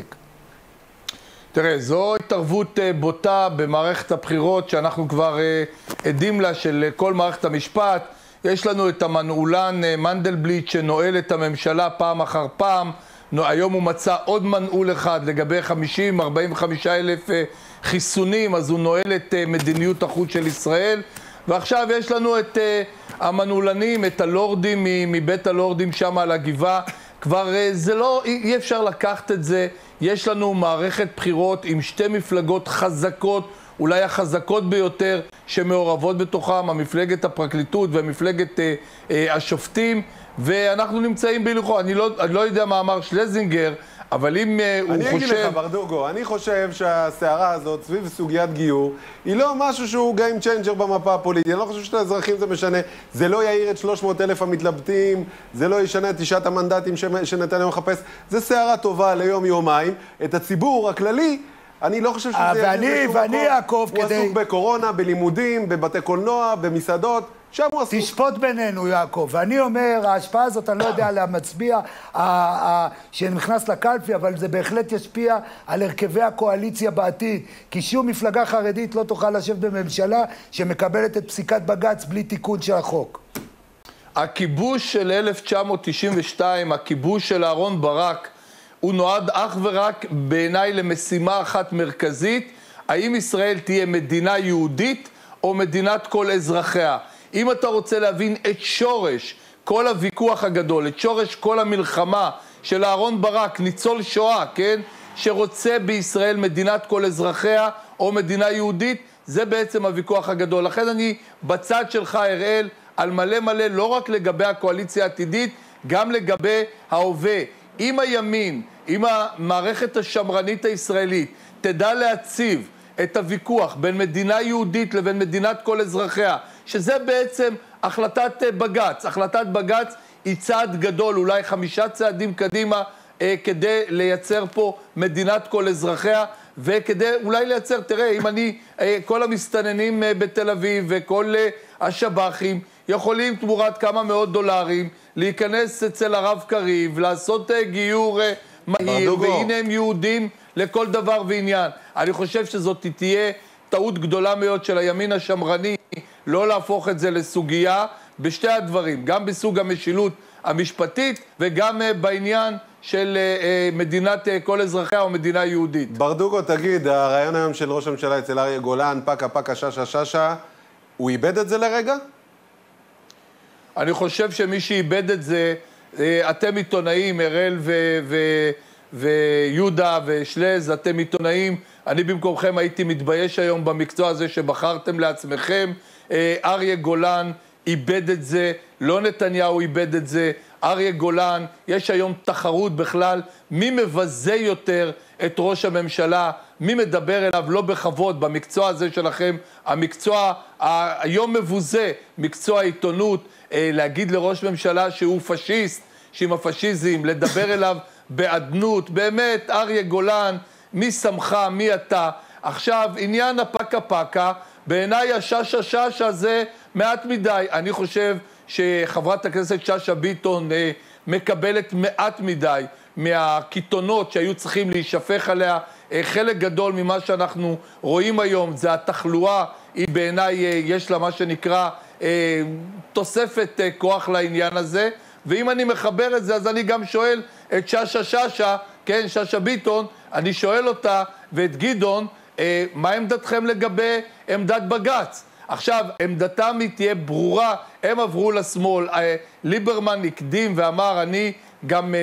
תראה, זו התערבות בוטה במערכת הבחירות שאנחנו כבר עדים לה של כל מערכת המשפט. יש לנו את המנעולן מנדלבליט שנועל את הממשלה פעם אחר פעם. היום הוא מצא עוד מנעול אחד לגבי 45 אלף חיסונים, אז הוא נועל את מדיניות החוץ של ישראל. ועכשיו יש לנו את המנעולנים, את הלורדים מבית הלורדים שם על הגבעה. כבר זה לא, אי אפשר לקחת את זה. יש לנו מערכת בחירות עם שתי מפלגות חזקות, אולי החזקות ביותר שמעורבות בתוכם, המפלגת הפרקליטות ומפלגת השופטים, ואנחנו נמצאים בהילוכו. אני לא יודע מה אמר שלזינגר, אבל אם הוא חושב... אני אגיד לך, ברדוגו, אני חושב שהסערה הזאת סביב סוגיית גיור היא לא משהו שהוא game changer במפה הפוליטית. אני לא חושב שלאזרחים זה משנה. זה לא יעיר את 300,000 המתלבטים, זה לא ישנה את 9 המנדטים שנתניהו מחפש. זה סערה טובה ליום-יומיים. את הציבור הכללי, אני לא חושב שזה ואני יעקב כדי... הוא עסוק בקורונה, בלימודים, בבתי קולנוע, במסעדות, שם הוא עסוק. תשפוט בינינו, יעקב. ואני אומר, ההשפעה הזאת, אני לא יודע על המצביע שנכנס לקלפי, אבל זה בהחלט ישפיע על הרכבי הקואליציה בעתיד, כי שום מפלגה חרדית לא תוכל לשבת בממשלה שמקבלת את פסיקת בג"ץ בלי תיקון של החוק. הכיבוש של 1992, הכיבוש של אהרון ברק, הוא נועד אך ורק בעיניי למשימה אחת מרכזית, האם ישראל תהיה מדינה יהודית או מדינת כל אזרחיה. אם אתה רוצה להבין את שורש כל הוויכוח הגדול, את שורש כל המלחמה של אהרון ברק, ניצול שואה, כן? שרוצה בישראל מדינת כל אזרחיה או מדינה יהודית, זה בעצם הוויכוח הגדול. לכן אני בצד שלך, הראל, על מלא מלא, לא רק לגבי הקואליציה העתידית, גם לגבי ההווה. אם הימין, אם המערכת השמרנית הישראלית תדע להציב את הוויכוח בין מדינה יהודית לבין מדינת כל אזרחיה, שזה בעצם החלטת בג"ץ. החלטת בג"ץ היא צעד גדול, אולי 5 צעדים קדימה, כדי לייצר פה מדינת כל אזרחיה, וכדי אולי לייצר, תראה, אם אני, כל המסתננים בתל אביב וכל השב"חים יכולים תמורת כמה מאות דולרים להיכנס אצל הרב קריב, לעשות גיור מהיר, והנה הם יהודים לכל דבר ועניין. אני חושב שזאת תהיה טעות גדולה מאוד של הימין השמרני, לא להפוך את זה לסוגיה בשתי הדברים, גם בסוג המשילות המשפטית וגם בעניין של מדינת כל אזרחיה או מדינה יהודית. ברדוגו, תגיד, הרעיון היום של ראש הממשלה אצל אריה גולן, פקה פקה ששה ששה, הוא איבד את זה לרגע? אני חושב שמי שאיבד את זה, אתם עיתונאים, הראל ויהודה ושלז, אתם עיתונאים, אני במקומכם הייתי מתבייש היום במקצוע הזה שבחרתם לעצמכם. אריה גולן איבד את זה, לא נתניהו איבד את זה, אריה גולן, יש היום תחרות בכלל, מי מבזה יותר את ראש הממשלה, מי מדבר אליו לא בכבוד במקצוע הזה שלכם, המקצוע היום מבוזה, מקצוע העיתונות, להגיד לראש ממשלה שהוא פשיסט, שעם הפשיזם, לדבר אליו בעדנות, באמת, אריה גולן, מי שמך, מי אתה? עכשיו, עניין הפקה פקה, בעיניי הששה ששה זה מעט מדי. אני חושב שחברת הכנסת שאשא ביטון מקבלת מעט מדי מהקיתונות שהיו צריכים להישפך עליה. חלק גדול ממה שאנחנו רואים היום זה התחלואה, היא בעיניי יש לה מה שנקרא תוספת כוח לעניין הזה, ואם אני מחבר את זה אז אני גם שואל את שאשא, כן, שאשא ביטון, אני שואל אותה ואת גדעון, מה עמדתכם לגבי עמדת בג"ץ? עכשיו, עמדתם היא תהיה ברורה, הם עברו לשמאל, ליברמן הקדים ואמר, אני גם,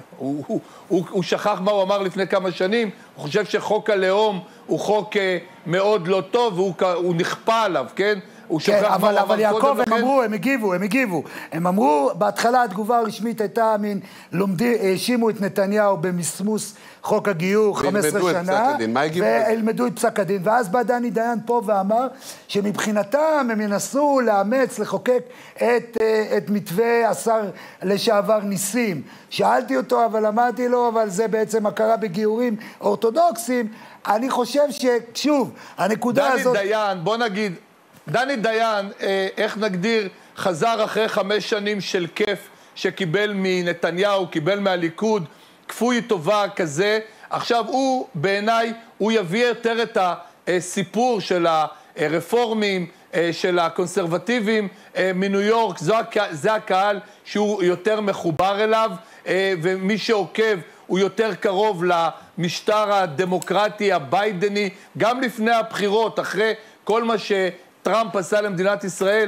הוא שכח מה הוא אמר לפני כמה שנים, הוא חושב שחוק הלאום הוא חוק מאוד לא טוב, והוא נכפה עליו, כן? כן, אבל יעקב, הם הגיבו. הם אמרו, בהתחלה התגובה הרשמית הייתה, האשימו את נתניהו במסמוס חוק הגיור 15 שנה, וילמדו את פסק הדין, ואז בא דני דיין פה ואמר שמבחינתם הם ינסו לאמץ, לחוקק את מתווה השר לשעבר ניסים. שאלתי אותו, אבל אמרתי לו, אבל זה בעצם הכרה בגיורים אורתודוקסיים. אני חושב ששוב, הנקודה הזאת... דני דיין, בוא נגיד, דני דיין, איך נגדיר, חזר אחרי 5 שנים של כיף שקיבל מנתניהו, קיבל מהליכוד, כפוי טובה כזה. עכשיו הוא, בעיניי, הוא יביא יותר את הסיפור של הרפורמים, של הקונסרבטיבים מניו יורק, זה הקהל שהוא יותר מחובר אליו, ומי שעוקב הוא יותר קרוב למשטר הדמוקרטי, הביידני, גם לפני הבחירות, אחרי כל מה טראמפ עשה למדינת ישראל,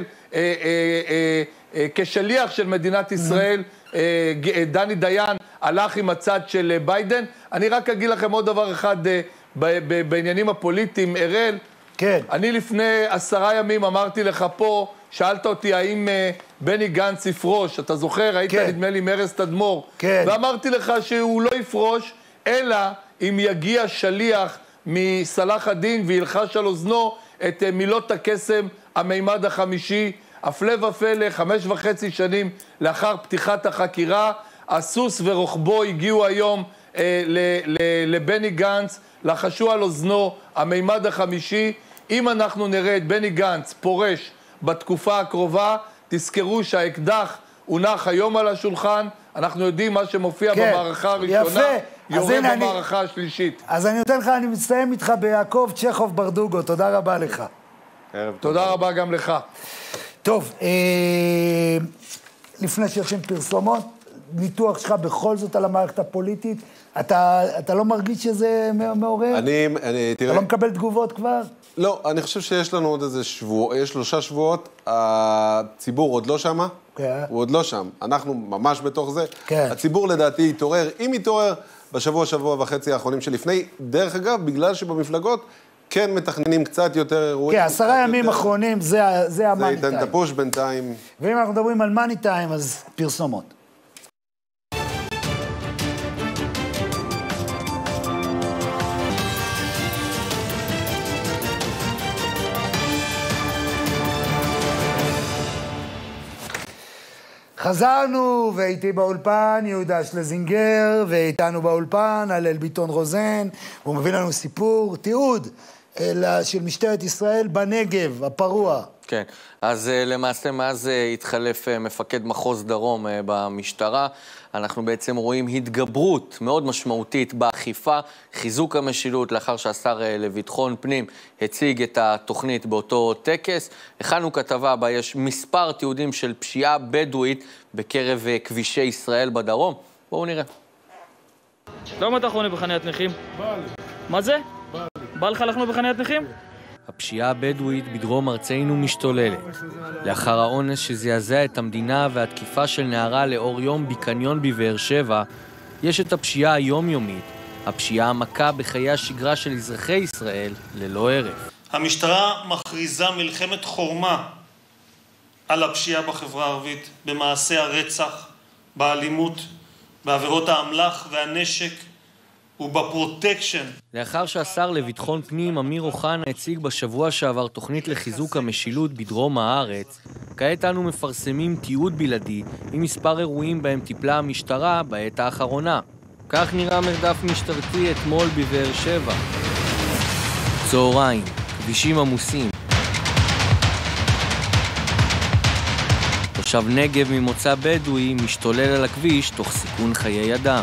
כשליח של מדינת ישראל, דני דיין הלך עם הצד של ביידן. אני רק אגיד לכם עוד דבר אחד בעניינים הפוליטיים, הראל. כן. אני לפני 10 ימים אמרתי לך פה, שאלת אותי האם בני גנץ יפרוש, אתה זוכר? היית נדמה לי מרס תדמור. כן. ואמרתי לך שהוא לא יפרוש, אלא אם יגיע שליח מסלאח א-דין וילחש על אוזנו את מילות הקסם, המימד החמישי. הפלא ופלא, 5.5 שנים לאחר פתיחת החקירה, הסוס ורוחבו הגיעו היום לבני גנץ, לחשו על אוזנו המימד החמישי. אם אנחנו נראה את בני גנץ פורש בתקופה הקרובה, תזכרו שהאקדח הונח היום על השולחן, אנחנו יודעים מה שמופיע במערכה הראשונה, יורד במערכה השלישית. אז אני נותן לך, אני מצטעם איתך ביעקב צ'כוב ברדוגו, תודה רבה לך. תודה רבה גם לך. טוב, לפני שיוצאים פרסומות, ניתוח שלך בכל זאת על המערכת הפוליטית, אתה לא מרגיש שזה מעורר? אתה לא מקבל תגובות כבר? לא, אני חושב שיש לנו עוד איזה שבוע, יש 3 שבועות, הציבור עוד לא שמה, הוא עוד לא שם, אנחנו ממש בתוך זה. הציבור לדעתי יתעורר, אם יתעורר בשבוע וחצי האחרונים שלפני, דרך אגב, בגלל שבמפלגות כן מתכננים קצת יותר אירועים. כן, 10 ימים אחרונים זה המאני טיים. זה ייתן את הפוש בינתיים. ואם אנחנו מדברים על מאני טיים, אז פרסומות. חזרנו, והייתי באולפן יהודה שלזינגר, ואיתנו באולפן הלל ביטון רוזן, והוא מביא לנו סיפור, תיעוד של משטרת ישראל בנגב, הפרוע. כן, אז למעשה מאז התחלף מפקד מחוז דרום במשטרה, אנחנו בעצם רואים התגברות מאוד משמעותית באכיפה, חיזוק המשילות לאחר שהשר לביטחון פנים הציג את התוכנית באותו טקס. הכנו כתבה בה יש מספר תיעודים של פשיעה בדואית בקרב כבישי ישראל בדרום. בואו נראה. למה אתה חונה בחניית נכים? בא לי. מה זה? בא לי. בא לך לחנות בחניית נכים? הפשיעה הבדואית בדרום ארצנו משתוללת. לאחר האונס שזעזע את המדינה והתקיפה של נערה לאור יום בקניון בבאר שבע, יש את הפשיעה היומיומית, הפשיעה המכה בחיי השגרה של אזרחי ישראל ללא הרף. המשטרה מכריזה מלחמת חורמה על הפשיעה בחברה הערבית, במעשי הרצח, באלימות, בעבירות האמל"ח והנשק, ובפרוטקשן. לאחר שהשר לביטחון פנים אמיר אוחנה הציג בשבוע שעבר תוכנית לחיזוק המשילות בדרום הארץ, כעת אנו מפרסמים תיעוד בלעדי עם מספר אירועים בהם טיפלה המשטרה בעת האחרונה. כך נראה מרדף משטרתי אתמול בבאר שבע. צהריים, כבישים עמוסים. תושב נגב ממוצא בדואי משתולל על הכביש תוך סיכון חיי אדם.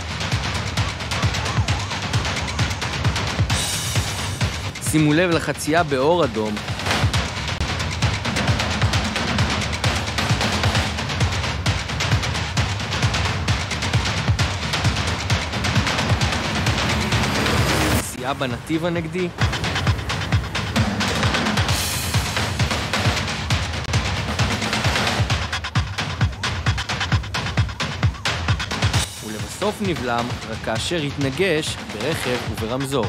שימו לב לחצייה באור אדום. נסיעה בנתיב הנגדי. ולבסוף נבלם רק כאשר התנגש ברכב וברמזור.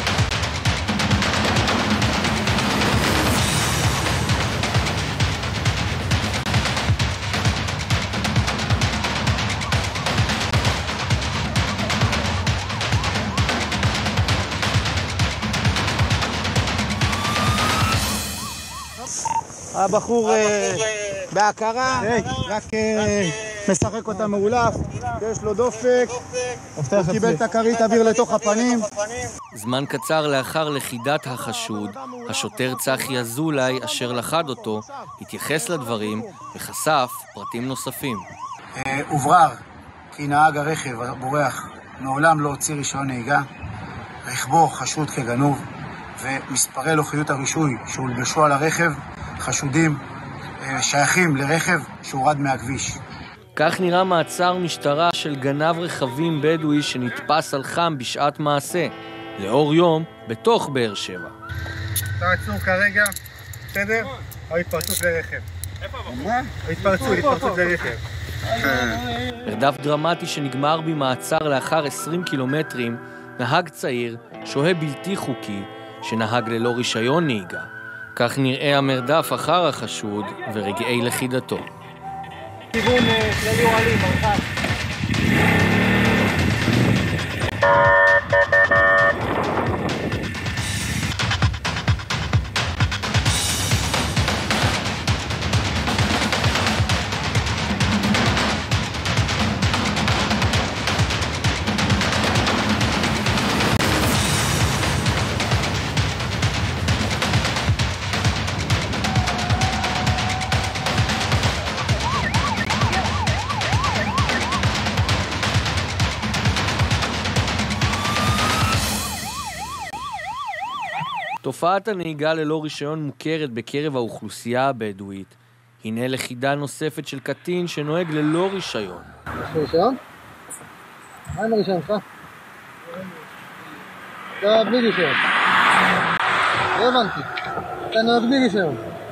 הבחור בהכרה, רק משחק אותה מעולף, יש לו דופק, הוא קיבל את הכרית אוויר לתוך הפנים. זמן קצר לאחר לכידת החשוד, השוטר צחי אזולאי אשר לחד אותו, התייחס לדברים וחשף פרטים נוספים. הוברר כי נהג הרכב הבורח מעולם לא הוציא רישיון נהיגה, רכבו חשוד כגנוב, ומספרי לוחיות הרישוי שהולבשו על הרכב חשודים שייכים לרכב שהורד מהכביש. כך נראה מעצר משטרה של גנב רכבים בדואי שנתפס על חם בשעת מעשה, לאור יום בתוך באר שבע. אתה עצור כרגע, בסדר? ההתפרצות לרכב. מה? ההתפרצות לרכב. מרדף דרמטי שנגמר במעצר לאחר 20 קילומטרים, נהג צעיר, שוהה בלתי חוקי, שנהג ללא רישיון נהיגה. כך נראה המרדף אחר החשוד ורגעי לכידתו. כיוון כללי אוהלים, מרחק. תופעת הנהיגה ללא רישיון מוכרת בקרב האוכלוסייה הבדואית. הנה לכידה נוספת של קטין שנוהג ללא רישיון. יש לו רישיון? מה עם הרישיון שלך? אתה בלי רישיון. לא הבנתי. אתה נוהג בלי רישיון.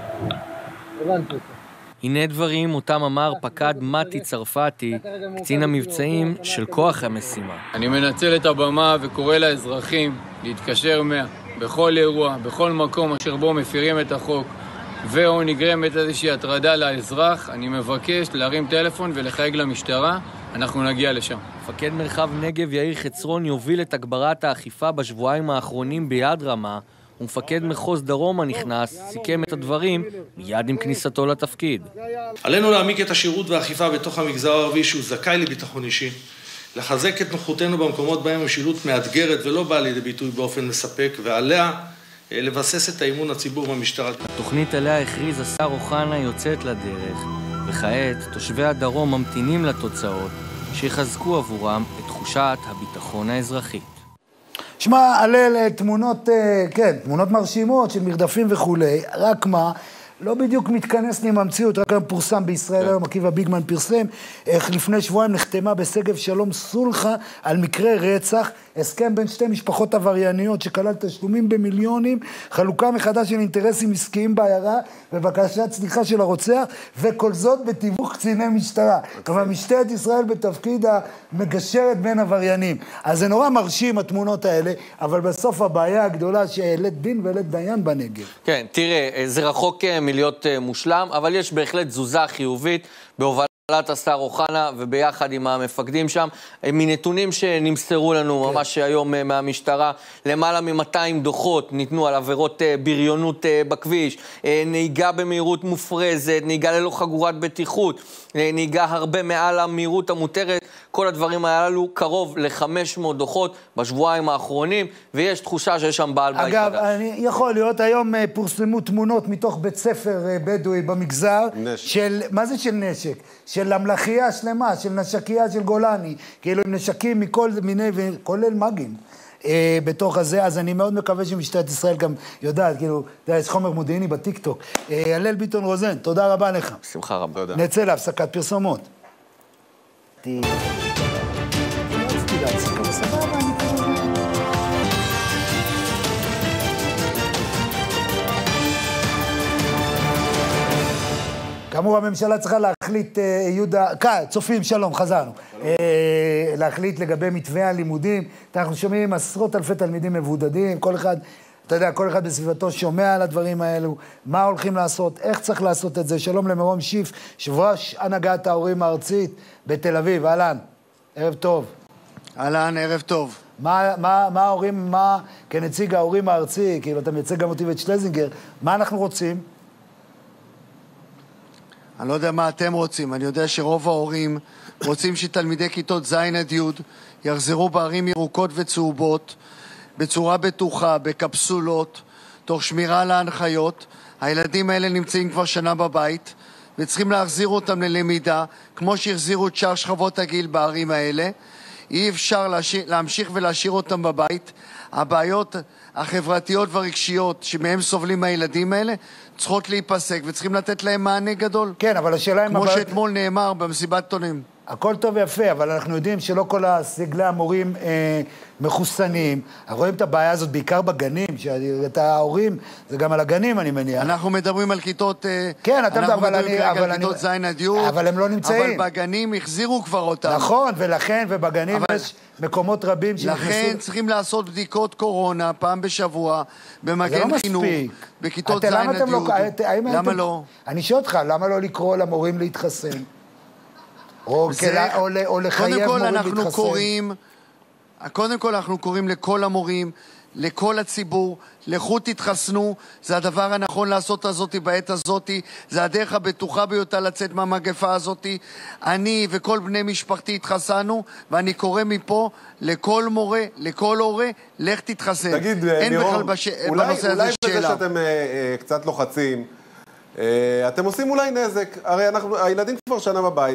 הבנתי. הנה דברים אותם אמר פקד מתי צרפתי, קצין המבצעים של כוח המשימה. אני מנצל את הבמה וקורא לאזרחים להתקשר 100 בכל אירוע, בכל מקום אשר בו מפירים את החוק ואו נגרמת איזושהי הטרדה לאזרח, אני מבקש להרים טלפון ולחייג למשטרה, אנחנו נגיע לשם. מפקד מרחב נגב יאיר חצרון יוביל את הגברת האכיפה בשבועיים האחרונים ביד רמה, ומפקד מחוז דרום הנכנס סיכם את הדברים מיד עם כניסתו לתפקיד. עלינו להעמיק את השירות והאכיפה בתוך המגזר הערבי שהוא זכאי לביטחון אישי, לחזק את נוכחותנו במקומות בהם המשילות מאתגרת ולא באה לידי ביטוי באופן מספק, ועליה לבסס את האמון הציבור במשטרה. התוכנית עליה הכריז השר אוחנה יוצאת לדרך, וכעת תושבי הדרום ממתינים לתוצאות שיחזקו עבורם את תחושת הביטחון האזרחית. שמע, עלה תמונות, כן, תמונות מרשימות של מרדפים וכולי, רק מה, לא בדיוק מתכנס לי עם המציאות, רק פורסם בישראל היום, עקיבא ביגמן פרסם, איך לפני שבועיים נחתמה בשגב שלום סולחה על מקרה רצח, הסכם בין שתי משפחות עברייניות שכלל תשלומים במיליונים, חלוקה מחדש של אינטרסים עסקיים בעיירה, ובקשת סליחה של הרוצח, וכל זאת בתיווך קציני משטרה. כלומר, משטרת ישראל בתפקיד המגשרת בין עבריינים. אז זה נורא מרשים התמונות האלה, אבל בסוף הבעיה הגדולה שהעלית דין והעלית דיין בנגב. כן, תראה, זה רחוק מלהיות מושלם, אבל יש בהחלט תזוזה חיובית בהובלת השר אוחנה וביחד עם המפקדים שם. מנתונים שנמסרו לנו ממש היום מהמשטרה, למעלה מ-200 דוחות ניתנו על עבירות בריונות בכביש, נהיגה במהירות מופרזת, נהיגה ללא חגורת בטיחות, נהיגה הרבה מעל המהירות המותרת. כל הדברים הללו קרוב ל-500 דוחות בשבועיים האחרונים, ויש תחושה שיש שם בעל בית חדש. אגב, יכול להיות, היום פורסמו תמונות מתוך בית ספר בדואי במגזר, של, מה זה של נשק? של המלאכייה שלמה, של נשקייה של גולני, כאילו עם נשקים מכל מיני, כולל מגים. בתוך הזה, אז אני מאוד מקווה שמשטרת ישראל גם יודעת, כאילו, יש חומר מודיעיני בטיקטוק. הלל ביטון רוזן, תודה רבה לך. שמחה רבה. נצא להפסקת פרסומות. כאמור, הממשלה צריכה להחליט, יהודה, צופים, שלום, חזרנו. להחליט לגבי מתווה הלימודים. אנחנו שומעים עשרות אלפי תלמידים מבודדים, כל אחד, אתה יודע, כל אחד בסביבתו שומע על הדברים האלו, מה הולכים לעשות, איך צריך לעשות את זה. שלום למרום שיף, שבראש הנהגת ההורים הארצית בתל אביב. אהלן, ערב טוב. אהלן, ערב טוב. מה ההורים, כנציג ההורים הארצי, כאילו אתה מייצג גם אותי ואת שלזינגר, מה אנחנו רוצים? אני לא יודע מה אתם רוצים, אני יודע שרוב ההורים רוצים שתלמידי כיתות ז' עד י' יחזרו בערים ירוקות וצהובות, בצורה בטוחה, בקפסולות, תוך שמירה על ההנחיות. הילדים האלה נמצאים כבר שנה בבית, וצריכים להחזיר אותם ללמידה, כמו שהחזירו את שאר שכבות הגיל בערים האלה. אי אפשר להמשיך ולהשאיר אותם בבית. הבעיות החברתיות והרגשיות שמהם סובלים הילדים האלה צריכות להיפסק וצריכים לתת להם מענה גדול. כן, אבל השאלה כמו שאתמול נאמר במסיבת עיתונאים. הכל טוב ויפה, אבל אנחנו יודעים שלא כל סגלי המורים מחוסנים. אנחנו רואים את הבעיה הזאת בעיקר בגנים, שאת ההורים, זה גם על הגנים אני מניח. אנחנו מדברים על כיתות... כן, אתה יודע, אבל כיתות ז' עד י', אבל הם לא נמצאים. אבל בגנים החזירו כבר אותם. נכון, ולכן, ובגנים יש מקומות רבים שנכנסו... לכן צריכים לעשות בדיקות קורונה פעם בשבוע, במגן חינוך, בכיתות ז' עד י'. למה לא? אני שואל אותך, למה לא לקרוא למורים להתחסן? או לחייב מורים להתחסן. קודם כל אנחנו קוראים לכל המורים, לכל הציבור, לכו תתחסנו, זה הדבר הנכון לעשות הזאת בעת הזאת, זה הדרך הבטוחה ביותר לצאת מהמגפה הזאת. אני וכל בני משפחתי התחסנו, ואני קורא מפה לכל מורה, לכל הורה, לך תתחסן. תגיד, נירום, אולי בזה שאתם קצת לוחצים, אתם עושים אולי נזק, הרי הילדים כבר שנה בבית,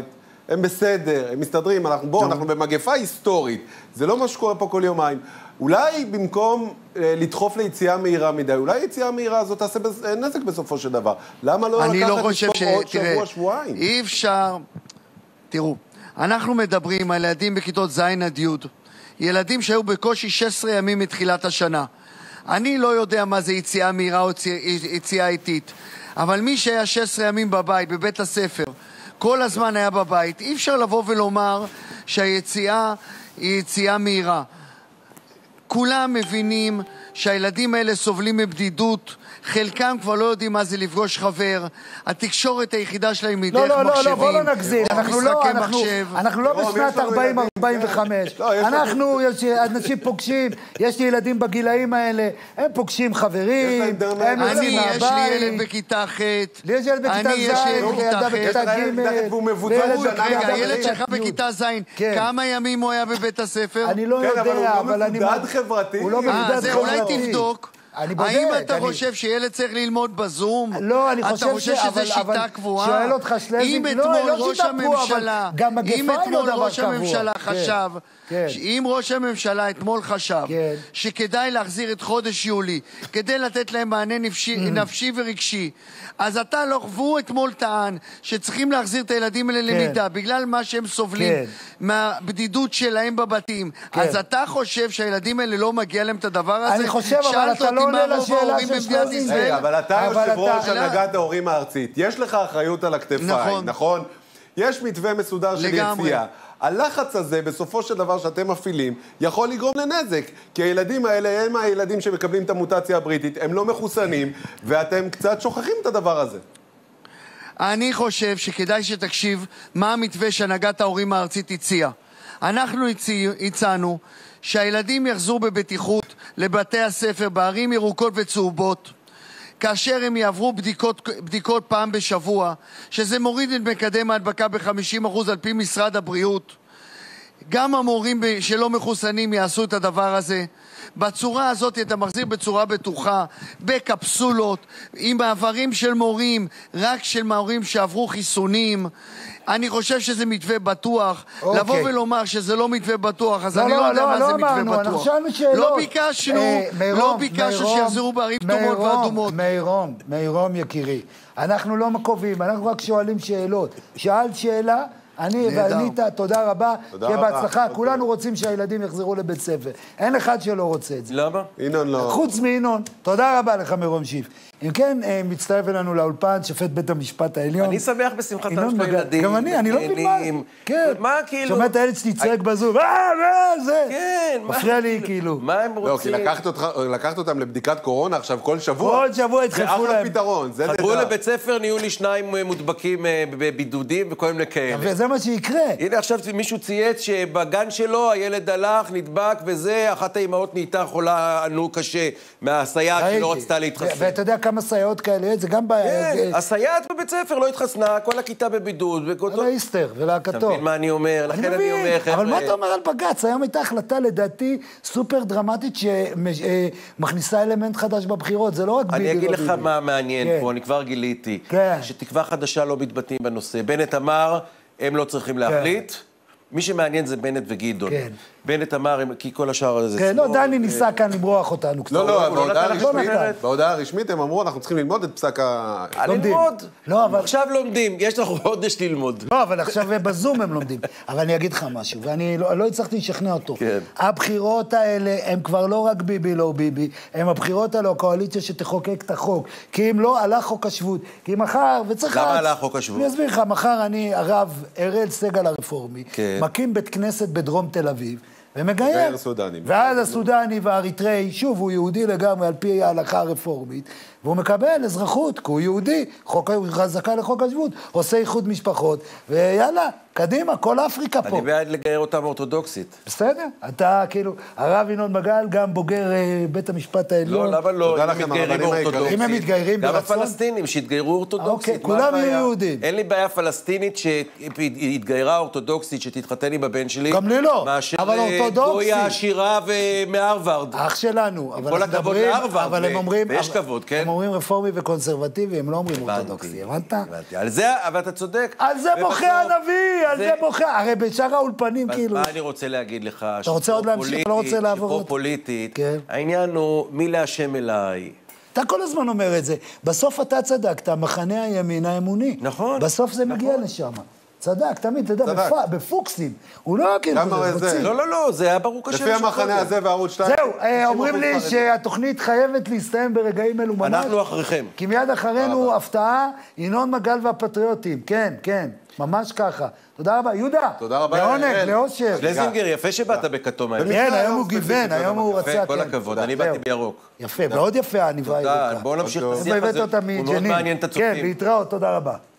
הם בסדר, הם מסתדרים, אנחנו במגפה היסטורית, זה לא מה שקורה פה כל יומיים. אולי במקום לדחוף ליציאה מהירה מדי, אולי היציאה מהירה הזאת תעשה נזק בסופו של דבר. למה לא לקחת לספור עוד שבוע, שבועיים? אי אפשר... תראו, אנחנו מדברים על ילדים בכיתות ז' עד י', ילדים שהיו בקושי 16 ימים מתחילת השנה. אני לא יודע מה זה יציאה מהירה או יציאה איטית, אבל מי שהיה 16 ימים בבית, בבית הספר, כל הזמן היה בבית, אי אפשר לבוא ולומר שהיציאה היא יציאה מהירה. כולם מבינים שהילדים האלה סובלים מבדידות, חלקם כבר לא יודעים מה זה לפגוש חבר, התקשורת היחידה שלהם היא דרך מחשבים. לא, בוא לא נגזים, אנחנו לא בשנת 40-45, אנחנו, אנשים פוגשים, יש לי ילדים בגילאים האלה, הם פוגשים חברים, הם יוצאים מהבית. יש לי ילד בכיתה ח', לי יש ילד בכיתה ז', ילדה בכיתה ג', רגע, הילד שלך בכיתה ז', כמה ימים הוא היה בבית הספר? אני לא יודע, אבל אני... הוא לא מבודד חברתי. אולי תבדוק. האם אתה חושב שילד צריך ללמוד בזום? לא, אני אתה חושב שזה שיטה קבועה? שואל אותך שלזינג, לא שיטה קבועה, אבל גם מגפה היא לא דבר קבוע. אם ראש הממשלה אתמול חשב שכדאי להחזיר את חודש יולי כדי לתת להם מענה נפשי ורגשי, אז אתה לא, והוא אתמול טען שצריכים להחזיר את הילדים האלה למידה בגלל מה שהם סובלים מהבדידות שלהם בבתים, אז אתה חושב שהילדים האלה לא מגיע להם את הדבר הזה? אני חושב, אבל אתה לא עונה לשאלה של שלזינג. אבל אתה יושב ראש הנהגת ההורים הארצית, יש לך אחריות על הכתפיים, נכון? יש מתווה מסודר של יציאה. הלחץ הזה, בסופו של דבר שאתם מפעילים, יכול לגרום לנזק. כי הילדים האלה הם הילדים שמקבלים את המוטציה הבריטית, הם לא מחוסנים, ואתם קצת שוכחים את הדבר הזה. אני חושב שכדאי שתקשיב מה המתווה שהנהגת ההורים הארצית הציעה. אנחנו הצענו שהילדים יחזרו בבטיחות לבתי הספר בערים ירוקות וצהובות, כאשר הם יעברו בדיקות פעם בשבוע, שזה מוריד את מקדם ההדבקה ב-50% על פי משרד הבריאות. גם המורים שלא מחוסנים יעשו את הדבר הזה. בצורה הזאת אתה מחזיר בצורה בטוחה, בקפסולות, עם מעברים של מורים, רק של מורים שעברו חיסונים. אני חושב שזה מתווה בטוח. לבוא ולומר שזה לא מתווה בטוח, אז אני לא יודע מה זה מתווה בטוח. לא ביקשנו שיחזרו בערים כתומות ואדומות. מירום יקירי, אנחנו לא קובעים, אנחנו רק שואלים שאלות. שאלת שאלה, אני וענית, תודה רבה, שיהיה בהצלחה. כולנו רוצים שהילדים יחזרו לבית ספר. אין אחד שלא רוצה את זה. למה? אינון לא. חוץ מאינון. תודה רבה לך, מירום שיף. אם כן, מצטרף אלינו לאולפן, שופט בית המשפט העליון. אני שמח בשמחתם של הילדים. גם אני לא מבין מה. כן. מה כאילו? שומע את הילד שלי צועק בזום, זה. כן. מפריע לי כאילו. מה הם רוצים? לא, כי לקחת אותם לבדיקת קורונה עכשיו כל שבוע. כל שבוע התחלפו להם. זה אחלה פתרון, זה לדעת. חדרו לבית ספר, נהיו לי 2 מודבקים בבידודים וכל מיני כאלה. וזה מה שיקרה. הנה עכשיו מישהו צייץ שבגן שלו הילד הלך, נדבק וזה, אחת האימהות נהייתה חולה קשה מהסייעת שלא רצתה להתחסן. ואתה יודע כמה סייעות כאלה, זה גם בעיה. כן, הסייעת בבית ספר לא התחסנה, כל הכיתה בבידוד. על האיסטר ולהקתו. אתה מבין מה אני אומר? לכן אני אומר, חבר'ה... אבל מה אתה אומר על בג"ץ? היום הייתה החלטה לדעתי סופר דרמטית שמכניסה אלמנט חדש בבחירות, זה לא רק ביבי. אני אגיד לך מה מעניין פה, אני כבר גיליתי. שתקווה חדשה לא מתבטאים בנושא. בנט אמר, הם לא צריכים להחליט. מי שמעניין זה בנט וגדעון. בנט אמר, כי כל השאר הזה... כן, לא, דני ניסה כאן למרוח אותנו קצת. לא, בהודעה הרשמית הם אמרו, אנחנו צריכים ללמוד את פסק ה... ללמוד? עכשיו לומדים, יש לך חודש ללמוד. לא, אבל עכשיו בזום הם לומדים. אבל אני אגיד לך משהו, ואני לא הצלחתי לשכנע אותו. הבחירות האלה הם כבר לא רק ביבי, לא ביבי, הם הבחירות האלה, הקואליציה שתחוקק את החוק. כי אם לא, הלך חוק השבות. כי מחר, וצריך... למה הלך חוק השבות? אני אסביר לך, מחר אני, הרב אראל סגל הרפורמי, מקים בית כנסת בדרום תל אביב, ומגייר. ואז הסודני והאריתראי, שוב, הוא יהודי לגמרי על פי ההלכה הרפורמית, והוא מקבל אזרחות, כי הוא יהודי, חזקה לחוק השבות, עושה איחוד משפחות, ויאללה, קדימה, כל אפריקה פה. אני בעד לגייר אותם אורתודוקסית. בסדר, אתה כאילו, הרב ינון מגל גם בוגר בית המשפט העליון. לא, למה לא? אם הם מתגיירים אורתודוקסית. אם הם מתגיירים ברצון. גם הפלסטינים שהתגיירו אורתודוקסית. אוקיי, כולם יהיו יהודים. אין לי בעיה פלסטינית שהתגיירה אורתודוקסית, שתתחתן עם הבן שלי. גם לי לא, אבל אורתודוקסית. גויה עשירה ומהרווארד. אח שלנו. כל הכבוד להרווארד, ויש כבוד, כן? הם אומרים רפורמי וקונסרבטיבי, הם לא אומרים אורתודוקסי, הבנת? על זה, אבל אתה צודק. על זה בוכה הנביא! על זה בוכה. הרי בשאר האולפנים כאילו... מה אני רוצה להגיד לך? אתה רוצה עוד להמשיך? לא רוצה לעבור שפה פוליטית, העניין הוא מי להשם אליי. אתה כל הזמן אומר את זה. בסוף אתה צדקת, מחנה הימין האמוני. נכון. בסוף זה מגיע לשם. צדק, תמיד, אתה יודע, בפוקסים. הוא לא כאילו... לא, זה היה ברור כשם לפי המחנה הזה וערוץ 2. זהו, אומרים לי שהתוכנית חייבת להסתיים ברגעים אלו ממש. אנחנו אחריכם. כי מיד אחרינו הפתעה, ינון מגל והפטריוטים. כן, כן, ממש ככה. תודה רבה. יהודה, תודה רבה. לעונג, לאושר. שלזינגר, יפה שבאת בכתום היום. כן, היום הוא גיוון, היום הוא רצה... כל הכבוד, אני באתי בירוק. יפה, מאוד יפה, אני בא ירוקה. בואו נמשיך את השיח הזה, הוא מאוד מעניין את הצופים. כן, להתראות, תודה רבה.